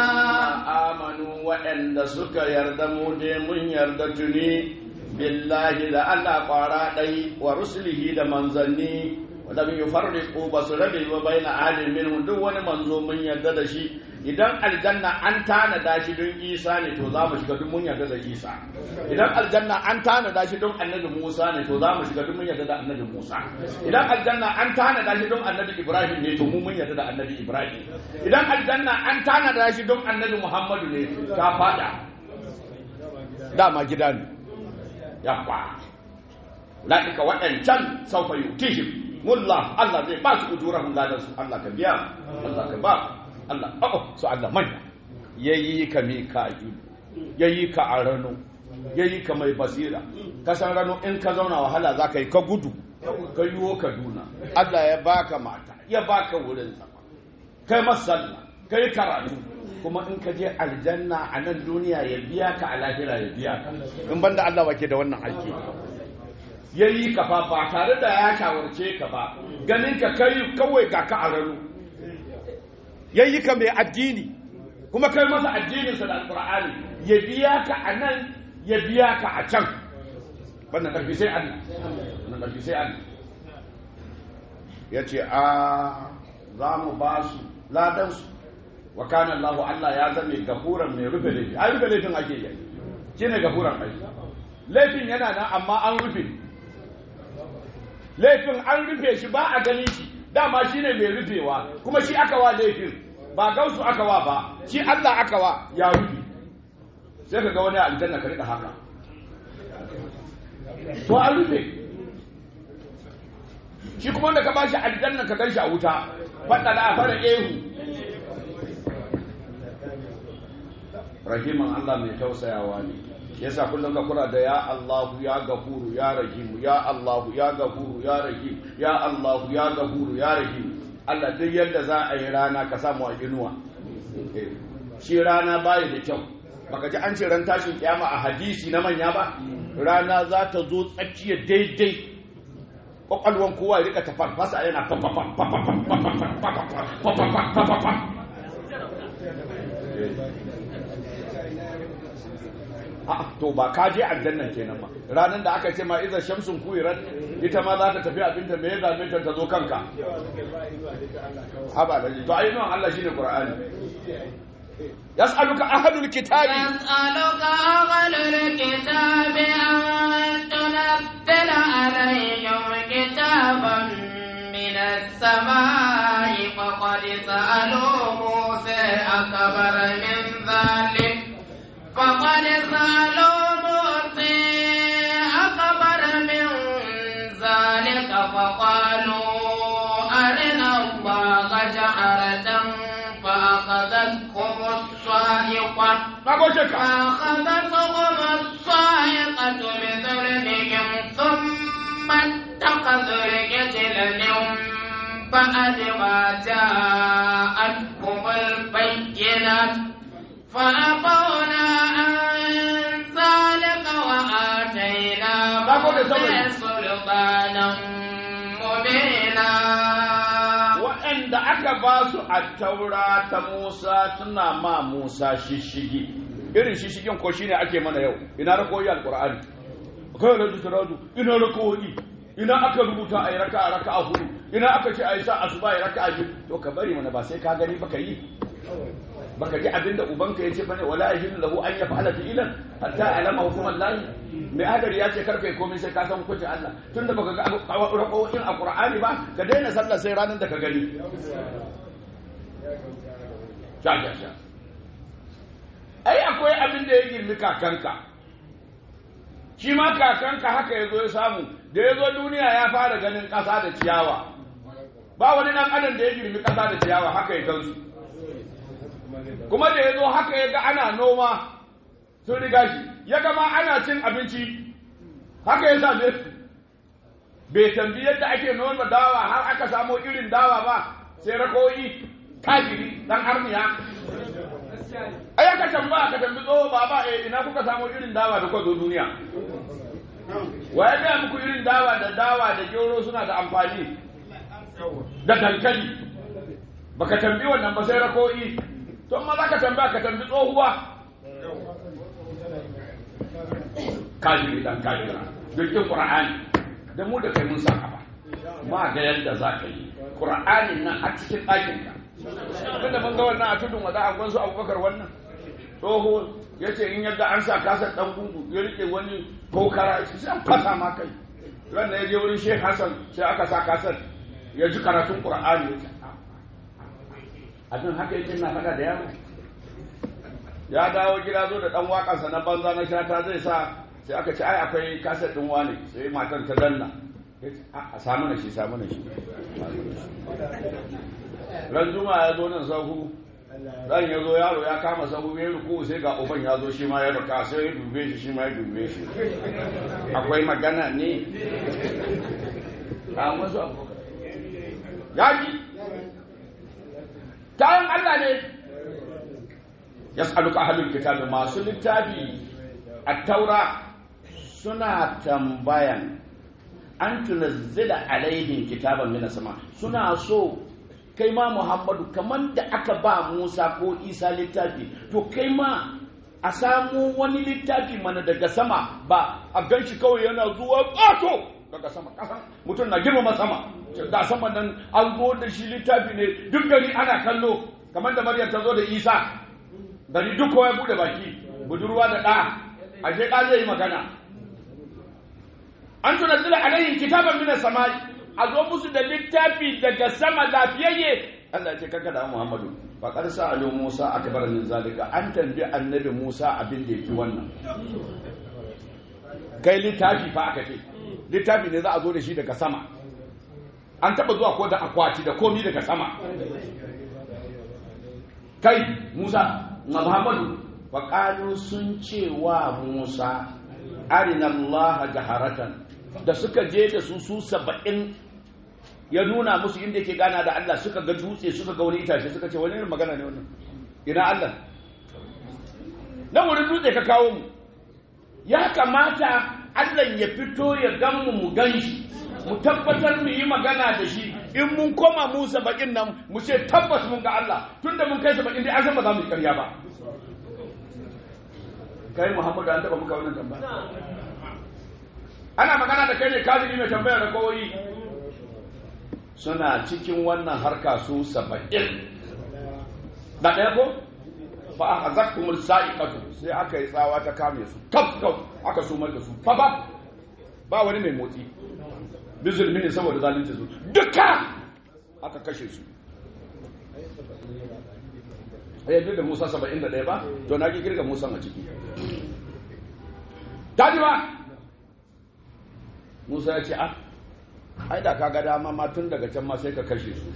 waɗanda suka yarda mu dai mun yarda tuni billahi da Allah ƙwara ɗai wa rusulihi da manzanni wadda mun yi farriƙo ba su rabe ba bai na adin min duk wani manzo mun yarda da shi idan aljanna an tanada shi don Isa ne to za mu shiga duk mun yarda da Isa idan aljanna an tanada shi don annabi Musa ne to za mu shiga duk mun yarda da annabi Musa idan aljanna an tanada shi don annabi Ibrahim ne to mu mun yarda da annabi Ibrahim idan aljanna an tanada shi don annabi Muhammadu ne ta fada dama gida ne ya kwa la'ika waɗancan saufa yutihim mullah Allah zai ba su ujurahum ladan su Allah ka biya Allah ka ba Allah su Allah manya yayi ka Mika'il yayi ka Arano yayi ka mai basira ka san rano in ka zauna wahala za ka yi ka gudu ka yiwo Kaduna Allah ya baka mata ya baka wurin zama kai masalla kai karatu kuma in ka je aljanna a nan duniya ya biya ka a lahira ya biya ka in banda Allah wake da wannan aiki yayi ka fa ba tare da ya shawarce ka ba ganin ka kai kawai ga ka a rano yayi ka mai addini kuma kai masa addinin sa da alqur'ani ya biya ka a nan ya biya ka a can wannan karfi sai Allah wannan karfi sai Allah yace a za mu ba su ladan su wa kana Allah ya zame gafuran mai rufe laifi ai rufe laifin ake yi shine gafuran ai laifin yana nan amma an rufe laifin an rufe shi ba a gani shi dama shine mai rufewa kuma shi aka wa laifin ba gausu aka wa ba shi Allah aka wa ya rufe sai ka ga wani aljanna ka rika haka to an rufe shi kuma wanda ka bashi aljanna ka ganshi a wuta fadda da fara ehu rahiman Allah mai tausayawa ne yasa kullum ka kula da ya Allahu ya gafuru ya rahimu ya Allahu ya gafuru ya rahim ya Allahu ya gafuru ya rahim Allah duk yadda za a yi rana ka samu a inuwa shi rana bai da kyau baka ji an ce ran tashin kiyama a hadisi na manya ba rana za ta zo tsakiya daidai kwakwalwan kowa ya rika tafarfasa yana to ba ka je aljannan kenan ba ranar da aka ce ma iza shamsun kuwirat ita ma za ta tafi abinta me ya zame ta zo kanka haba da to ayi nan Allah shine Qur'ani يسألك أهل الكتاب يسألك أهل الكتاب أن تنزل عليهم كتابا من السماء فقد سألوا موسى أكبر من ذلك فقالوا أرنا الله جهرة فأخذتهم الصاعقة بظلمهم ثم اتخذوا العجل من بعد ما جاءتهم البينات فأبونا عن ذلك وآتينا موسى سلطانا مبينا. وعند أكباس التوراة موسى تنامى موسى ششيجي irin shishigin ko shine ake mana yau ina rakoyi alqur'ani kai da turadu ina rakoyi ina aka rubuta ayi raka'a hudu ina aka ce ayi sa asuba ayi raka'a biyu to ka bari mana ba sai ka gani baka yi baka ji abinda ubanka yace bane wala yahillu lahu an yaf'ala fi'lan hatta alama hukuman lahi mai adari ya ce karkai komai sai ka san hukuncin Allah tunda baka ga rakoyin alqur'ani ba ka daina sallah sai ranar da ka gani sha ai akwai abin da ya girmi kakanka shi ma kakanka haka ya zo ya samu da ya zo duniya ya fara ganin ƙasa da ciyawa ba wani nan adam da ya girmi ƙasa da ciyawa haka ya gansu kuma da ya zo haka ya ga ana noma sun riga shi ya ga ma ana cin abinci haka ya same su bai tambi yadda ake noma dawa har aka samo irin dawa ba sai rakoyi kafiri dan harniya ai aka tambaya ka tambi tsoho baba ina kuka samu irin dawa da kuka zo duniya waye ga muku irin dawa da gero suna da amfani da dankali baka tambi wannan ba sai rako'i to amma zaka tambaya ka tambi tsohuwa kafiri dan kafira dukkan qur'ani da mu da kai mun saka ba ma ga yadda zaka yi qur'ani nan a cikin ɗakin ka abinda mun ga wannan a tudun wada a gwansu abubakar wannan tsoho ya ce in yadda an sa kasar ɗan gungu ya rike wani kokara sai an fasa ma kai ran ya je wurin Sheikh Hassan sai aka sa kasar ya ji karatun Qur'ani ya ce abin haka yake na faɗa da yaro ya dawo gida zo da ɗan waƙansa na banza na shata zai sa sai aka ce ai akwai kasar ɗin wane sai matan ta danna a samu na shi ran juma'a ya zo nan sahu dan ya zo yaro ya kama sabu ya ruku sai ga uban ya zo shi ma ya raka sai ya dube shi ma ya dube shi akwai magana ne a wasu abu yaji tayin Allah ne yas'aluka ahlul kitabi masu littafi at-taura suna tambayan an tunazzila alaihim kitaban minas sama suna so kai ma Muhammadu kamar da aka ba Musa ko Isa littafi to kai ma a samu wani littafi mana daga sama ba a ganshi kawai yana zuwa ƙato daga sama ƙasan mutum na girmama sama da sama nan an zo da shi littafi ne duk gari ana kallo kamar da Maryam ta zo da Isa gari duk kowa ya bude baki budurwa da ɗa ashe ɗa zai yi magana an tunazzila alaihim kitaban minas samai a zo musu da littafi daga sama lafiyayye Allah ce kanka da Muhammadu ba karsa alo Musa akbar min zalika an tambi annabi Musa abin da yake wannan kai littafi fa aka ce littafi ne za a zo da shi daga sama an taba zuwa ko da akwati da komi daga sama kai Musa na Muhammadu fa qalu sun ce wa Musa arina Allah jaharatan da suka je da su 70 ya nuna musu inda yake gana da Allah suka ga dutse suka ga wani itace suka ce wani irin magana ne wannan ina Allah nan wurin dutse ka kawo mu ya kamata Allah ya fito ya gan mu ganshi mu tabbatar mu yi magana da shi in mun koma mu 70 nan mu ce tabbas mun ga Allah tunda mun kai 70 dai an san ba za mu yi ƙarya ba kai Muhammadu an taba muka wannan tambaya ana magana da kai ne kafiri mai tambaya da koyi suna cikin wannan harka su 70 da ɗaya ko fa akhadhakumul sa'iqatu sai aka yi tsawa ta kame su kaf aka sumar da su fa ba wani mai motsi bizulmi ne saboda zalunci su duka aka kashe su ayyadu da Musa 71 ba to na ki kirga Musa a ciki dadi ba Musa ya ce ai da kaga dama ma tun daga can ma sai ka kashe su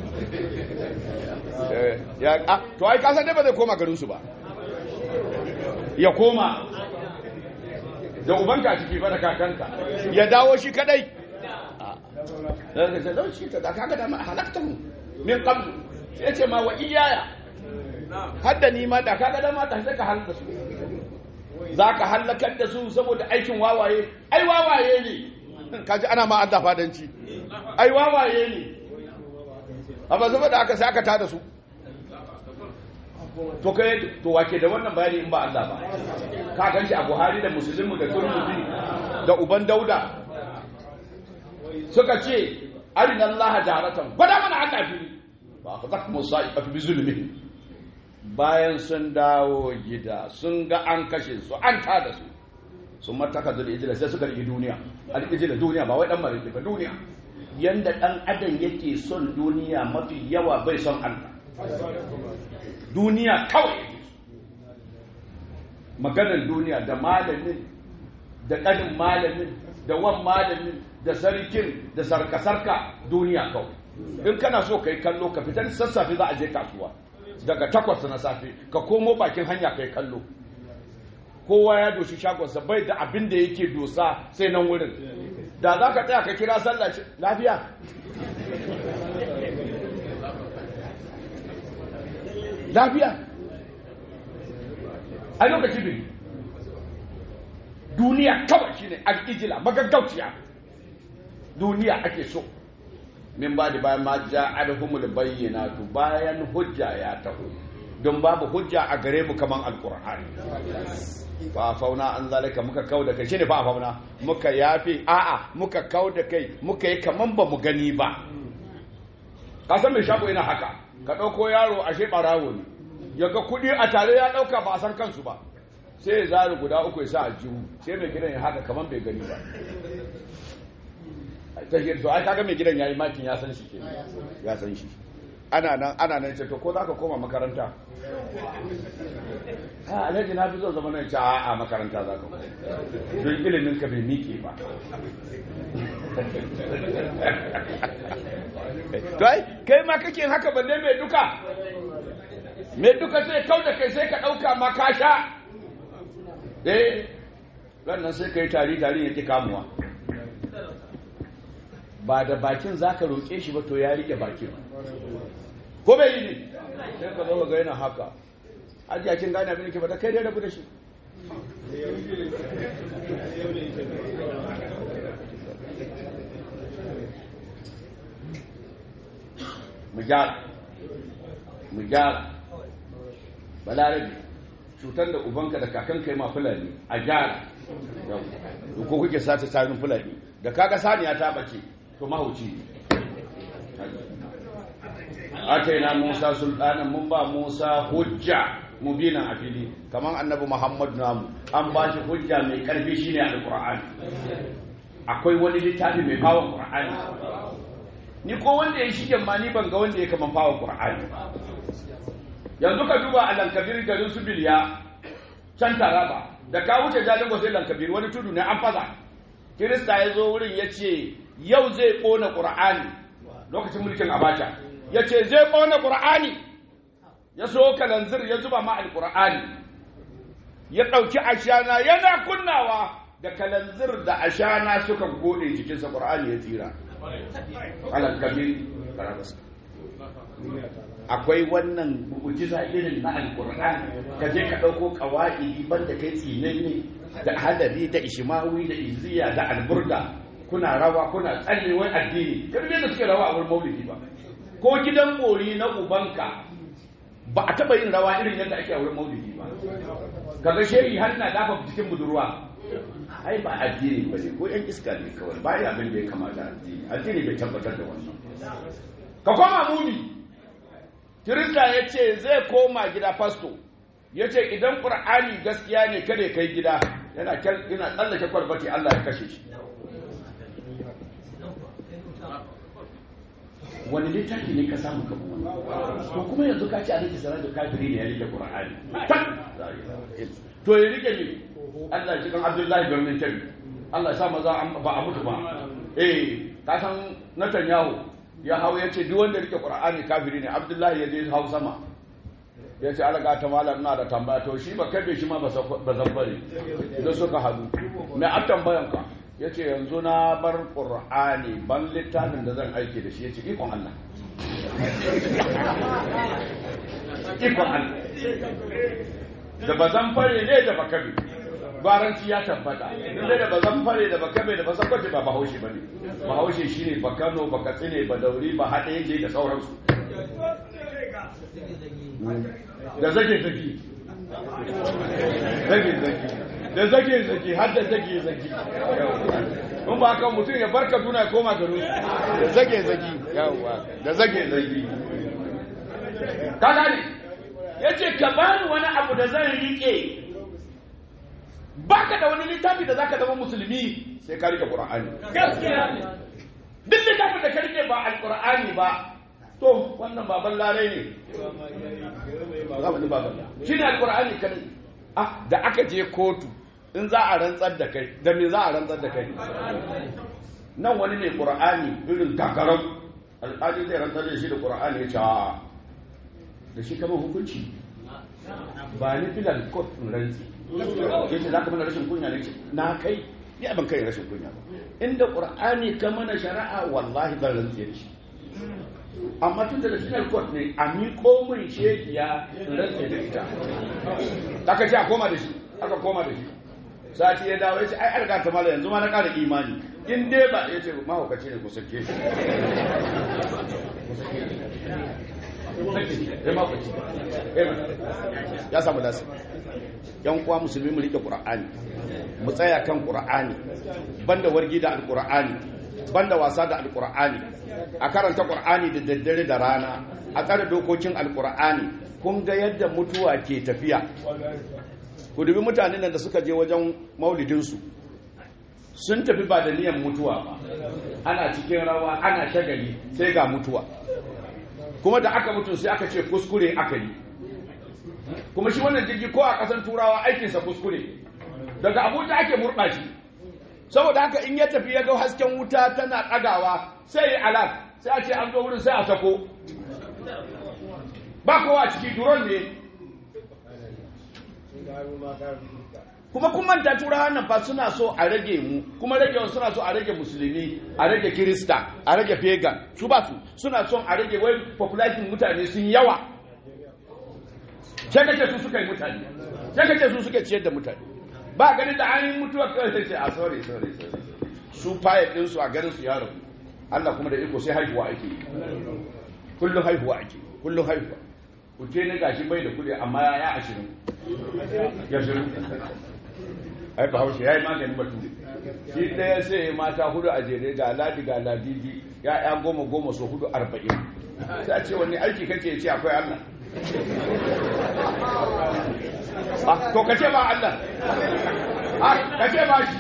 to ai kasan dai ba zai koma garin su ba ya koma da ubanka ciki ba da kakanka ya dawo shi kadai da kaga dama halakta mu min qabl sai ce ma wa iyaya hadda ni ma da kaga dama ta sai ka halaka su zaka halakar da su saboda aikin wawaye ai wawaye ne kaji ana ma Allah fadanci ai wawaye ne amma saboda aka sai aka tada su to kai to wake da wannan bayani in ba Allah ba ka ganshi a Buhari da Muslim da Tirmidhi da Uban Dauda suka ce arina Allah jaratan gwada mana haka fili ba ka zaka musaiqatu bi zulmi bayan sun dawo gida sun ga an kashe su an tada su sun mataka da ijila sai suka rigi duniya al-ijila duniya ba wai dan mariki ba duniya yanda dan adam yake son duniya mafi yawa bai son Allah duniya kawai maganar duniya da malamin da kanin malamin da wan malamin da sarkin da sarka duniya kawai in kana so kai kallo ka fitar sassafe za a je kasuwa daga 8 na safe ka komo bakin hanya kai kallo kowa ya doshi shagonsa bai da abin da yake dosa sai nan wurin da za ka tsaya ka kira sallah lafiya lafiya a lokaci bin duniya kawai shine al-ijla magaggauciya duniya ake so min ba da bayan ma ja'alhumul bayyinatu bayan hujja ya taho don babu hujja a gare mu kaman alqur'ani fa fauna an zalika muka kauda kai shine fa fauna muka yafi muka kauda kai muka yi kaman ba mu gani ba ka san me shago ina haka ka dauko yaro ashe barawo ne yaga kudi a tare ya dauka ba san kansu ba sai ya zari guda 3 ya sa a jihu sai mai gidan ya haka kaman bai gani ba to ai kaga mai gidan yayi makin ya san shi ke ya san shi ana nan ce to ko zaka koma makaranta alhaji na fi zo zama nan ce a makaranta zaka koma don ilimin ka bai mike ba to ai kai ma kake haka balle mai duka me duka sai kau da kai sai ka ɗauka ma ka sha rannan sai ka yi tari ya ƙi kamuwa ba da bakin za ka roƙe shi ba to ya riƙe bakin ko bai yi ne sai ka zo ga yana haka ajiya kin gane abin da ke fata kai dai rabu da shi mu gyara balarabi cutar da ubanka da kakan kai ma fulani a gyara ko kuke sace tsarin fulani da kaga saniya ta bace to mahauci na Musa sultanan mun ba Musa hujja mubinan a fili kamar annabi Muhammad namu an ba shi hujja mai karfi shine alqur'ani akwai wani littafi mai bawa qur'ani ni ko wanda ya shige ma ni ban ga wanda ya kaman bawa qur'ani yanzu ka duba a Lankabir garin su Biliya can Taraba da ka wuce Jalingo sai Lankabir wani tudu ne an faza Kirista ya zo wurin ya ce yau zai kona qur'ani lokacin mulkin Abacha ya ce zai kona qur'ani ya so kalanzir ya zuba ma alqur'ani ya dauki ashana yana kunnawa da kalanzir da ashana suka gode jikinsa qur'ani ya tsira alal kabir karabas akwai wannan mu'jiza irin na alqur'ani ka je ka dauko qawaidi banda kai tsinanne da hadabi da ishmawi da iziya da alburda kuna rawa kuna tsalle wai addini kirme da suke rawa a wurin maulidi ba ko gidan bori na ubanka ba a taba yin rawa irin yadda ake a wurin maulidi ba kaga shehi har na dafa cikin budurwa ai ba addini ba ne ko yan iska ne kawai ba ya abin da ya kamata addini bai tabbatar da wannan ka koma muni kirista ya ce zai koma gida fasto ya ce idan ƙur'ani gaskiya ne kada kai gida yana tsallake kwalbati Allah ya kashe shi wani littafi ne ka samu ka kuma to kuma yanzu ka ce a rike sarar da kafiri ne ya rike ƙur'ani to ya rike ne Allah ya cikin Abdullahi birnin Kebbi Allah ya sa maza ba a mutu ba ka san Netanyahu ya hau ya ce duk wanda rike Qur'ani kafiri ne Abdullahi ya je hau sama ya ce alaga ta malam ina da tambaya to shi ba kabe shi ma ba zan bari idan suka hadu mai a tambayan ka ya ce yanzu na bar Qur'ani ban littafin da zan aike da shi ya ce ikon Allah ikon Allah da ba zan fare ne da ba kabe gwaranci ya tabbata inda da ba zan fare da ba kabe da ba sakwace ba bahaushe ba ne bahaushe shi ne ba Kano ba Katsine ba Dauri ba haɗe yake da sauransu da zage-zage da zage-zage har da zage-zage in ba haka mutum ya bar Kaduna ya koma garin da zage-zage da zage-zage ka gane ya ce ka bani wani abu da zan rike baka da wani littafi da zaka zama musulmi sai ka rike Qur'ani gaskiya duk littafin da ka rike ba alqur'ani ba to wannan baban larai ne shi ne alqur'ani kan da aka je kotu in za a rantsar da kai da me za a rantsar da kai nan wani ne Qur'ani irin takarar alƙali zai rantsar da shi da Qur'ani ya ce da shi kamar hukunci ba ni filan court in rantsi ya ce za ka mana rashin kunya ne ce na kai ni abin kai rashin kunya ba inda ƙur'ani ka mana shari'a wallahi zan rantsi da shi amma tun da national court ne a miƙo min shegiya in rantsi da ita aka ce a koma da shi aka koma da shi sati ya dawo ya ce ai alga ta mala yanzu ma na ƙara imani in dai ba ya ce mahaukaci ne ku sake shi ya samu lasi yan uwa musulmi mu rike qur'ani mu tsaya kan qur'ani banda wargi da alqur'ani banda wasa da alqur'ani a karanta qur'ani da daddare da rana a tsare dokokin alqur'ani kun ga yadda mutuwa ke tafiya ku dubi mutanen da suka je wajen maulidin su sun tafi ba da niyyar mutuwa ba ana cikin rawa ana shagali sai ga mutuwa kuma da aka mutu sai aka ce kuskure aka yi kuma shi wannan jirgi ko a ƙasar turawa aikinsa kuskure daga abuja ake murɗa shi saboda haka in ya tafi ya ga hasken wuta tana ɗagawa sai ya alat sai a ce an zo wurin sai a sako ba kowa a ciki duron ne. Kuma kun manta turawa nan fa suna so a rage mu, kuma ragewa suna so a rage musulmi, a rage kirista, a rage pagan. Su ba su suna son a rage wai population mutane sun yawa. Sai kace su suka yi mutane, sai kace su suke ciyar da mutane. Ba ganin da an yi mutuwa kawai sai ce a sorry. Su fayar din su a garin su yaro. Allah kuma da iko sai haihuwa ake. Kullum haihuwa ake, kullum haihuwa. Kuce ne gashi bai da kudi amma ya 20. Ya shiru. Ai Bahaushe yayi maganin batu. Shi ɗaya sai mata 4 a jere ga ladi ga ladidi, ya 10 so 4 40. Sai a ce wani aiki kake ce akwai Allah. To kace ba Allah. Kace ba shi.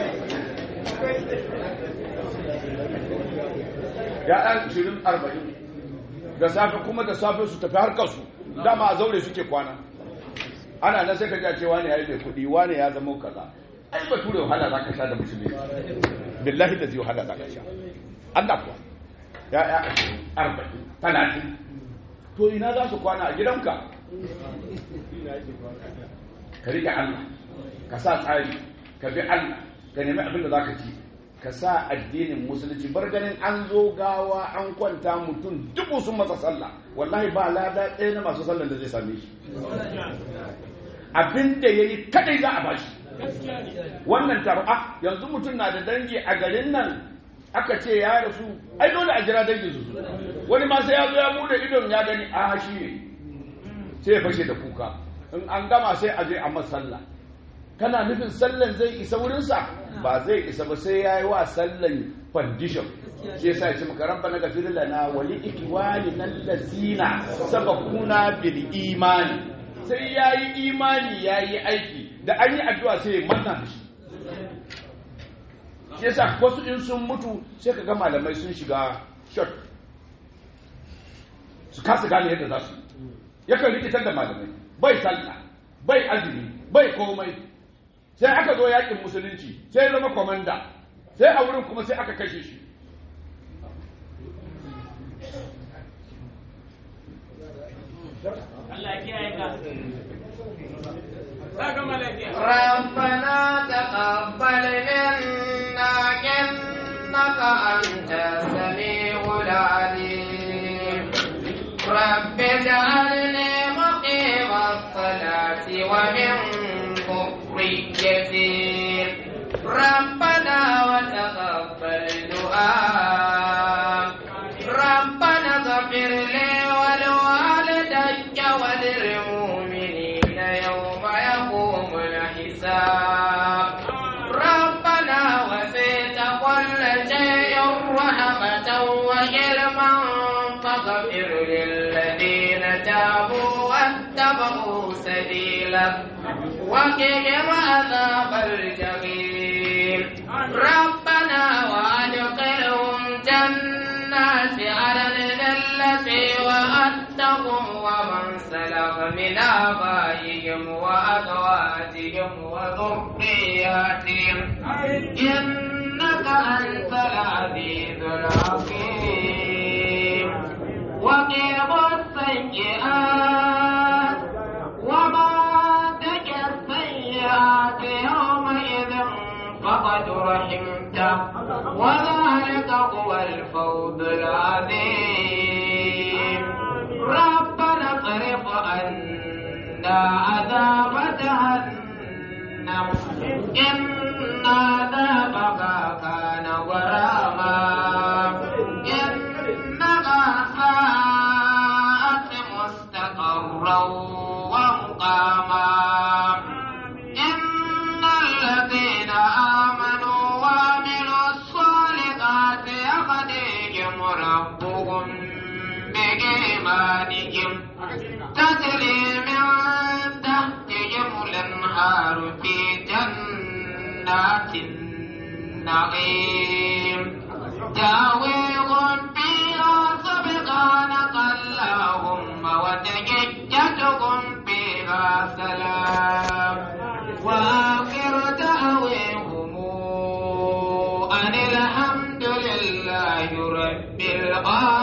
Ya 20 40. Da safe kuma da safe su tafi harkar su. Dama a zaure suke kwana. Ana nan sai ka ga cewa ne yayi mai kudi, wani ya zama kaza. Ai bature wahala zaka sha da musulmi. Billahi da zai wahala zaka sha. Allah kuwa. Ya 40 30. To ina za su kwana a gidanka? Ka rike Allah, ka sa tsari, ka bi Allah, ka nemi abin da za ka ci, ka sa addinin musulunci. Bar ganin an zo gawa an kwanta mutum 1000 sun masa sallah, wallahi ba lada ɗaya na masu sallan da zai same shi. Abin da ya yi kadai za a bashi. Wannan taro, yanzu mutum na da dangi a garin nan aka ce ya rasu, ai dole a jira dangin su. Wani ma sai ya zo ya bude idon ya gani shi ne, sai ya fashe da kuka. In an gama sai a je a masa sallah. Kana nufin sallan zai isa wurinsa? Ba zai isa ba sai ya yi wa sallan foundation. Shi yasa ya ce maka rabbana ghfir lana wa li ikwalina allazina sabaquna bil imani. Sai yayi imani yayi aiki, da an yi addu'a sai ya manna shi. Shi yasa wasu in sun mutu sai ka ga malamai sun shiga shot. Su kasa gane yadda za su. Yakan rikitar da malamai. Bai sallah, bai azumi, bai komai. Sai aka zo yakin musulunci, sai ya zama komanda. Sai a wurin kuma sai aka kashe shi. ربنا تقبل منا إنك أنت السميع العليم رب اجعلني مقيم الصلاة ومن ذريتي ربنا وتقبل دعاء ربنا اغفر لي ولوالدي وللمؤمنين يوم يقوم الحساب ربنا وسعت كل شيء رحمة وعلما فاغفر للذين تابوا واتبعوا سبيلك وقهم عذاب الجحيم ربنا وادخلهم جنات عدن التي وعدتهم ومن سلك من آبائهم وأزواجهم وذرياتهم إنك أنت العزيز الحكيم وقهم السيئات ومن تك السيئات يومئذ فقد رحمته وذلك هو الفوز العظيم ربنا اصرف عنا عذاب جهنم إن عذابها كان غراما إنها ساءت مستقرا ومقاما إن الذين آمنوا وعملوا الصالحات يهديهم ربهم بإيمانهم تجري من تحتهم الأنهار في جنات النعيم دعويهم فيها سبحانك اللهم وتحيتهم فيها سلام وآخر دعويهم أن الحمد لله رب العالمين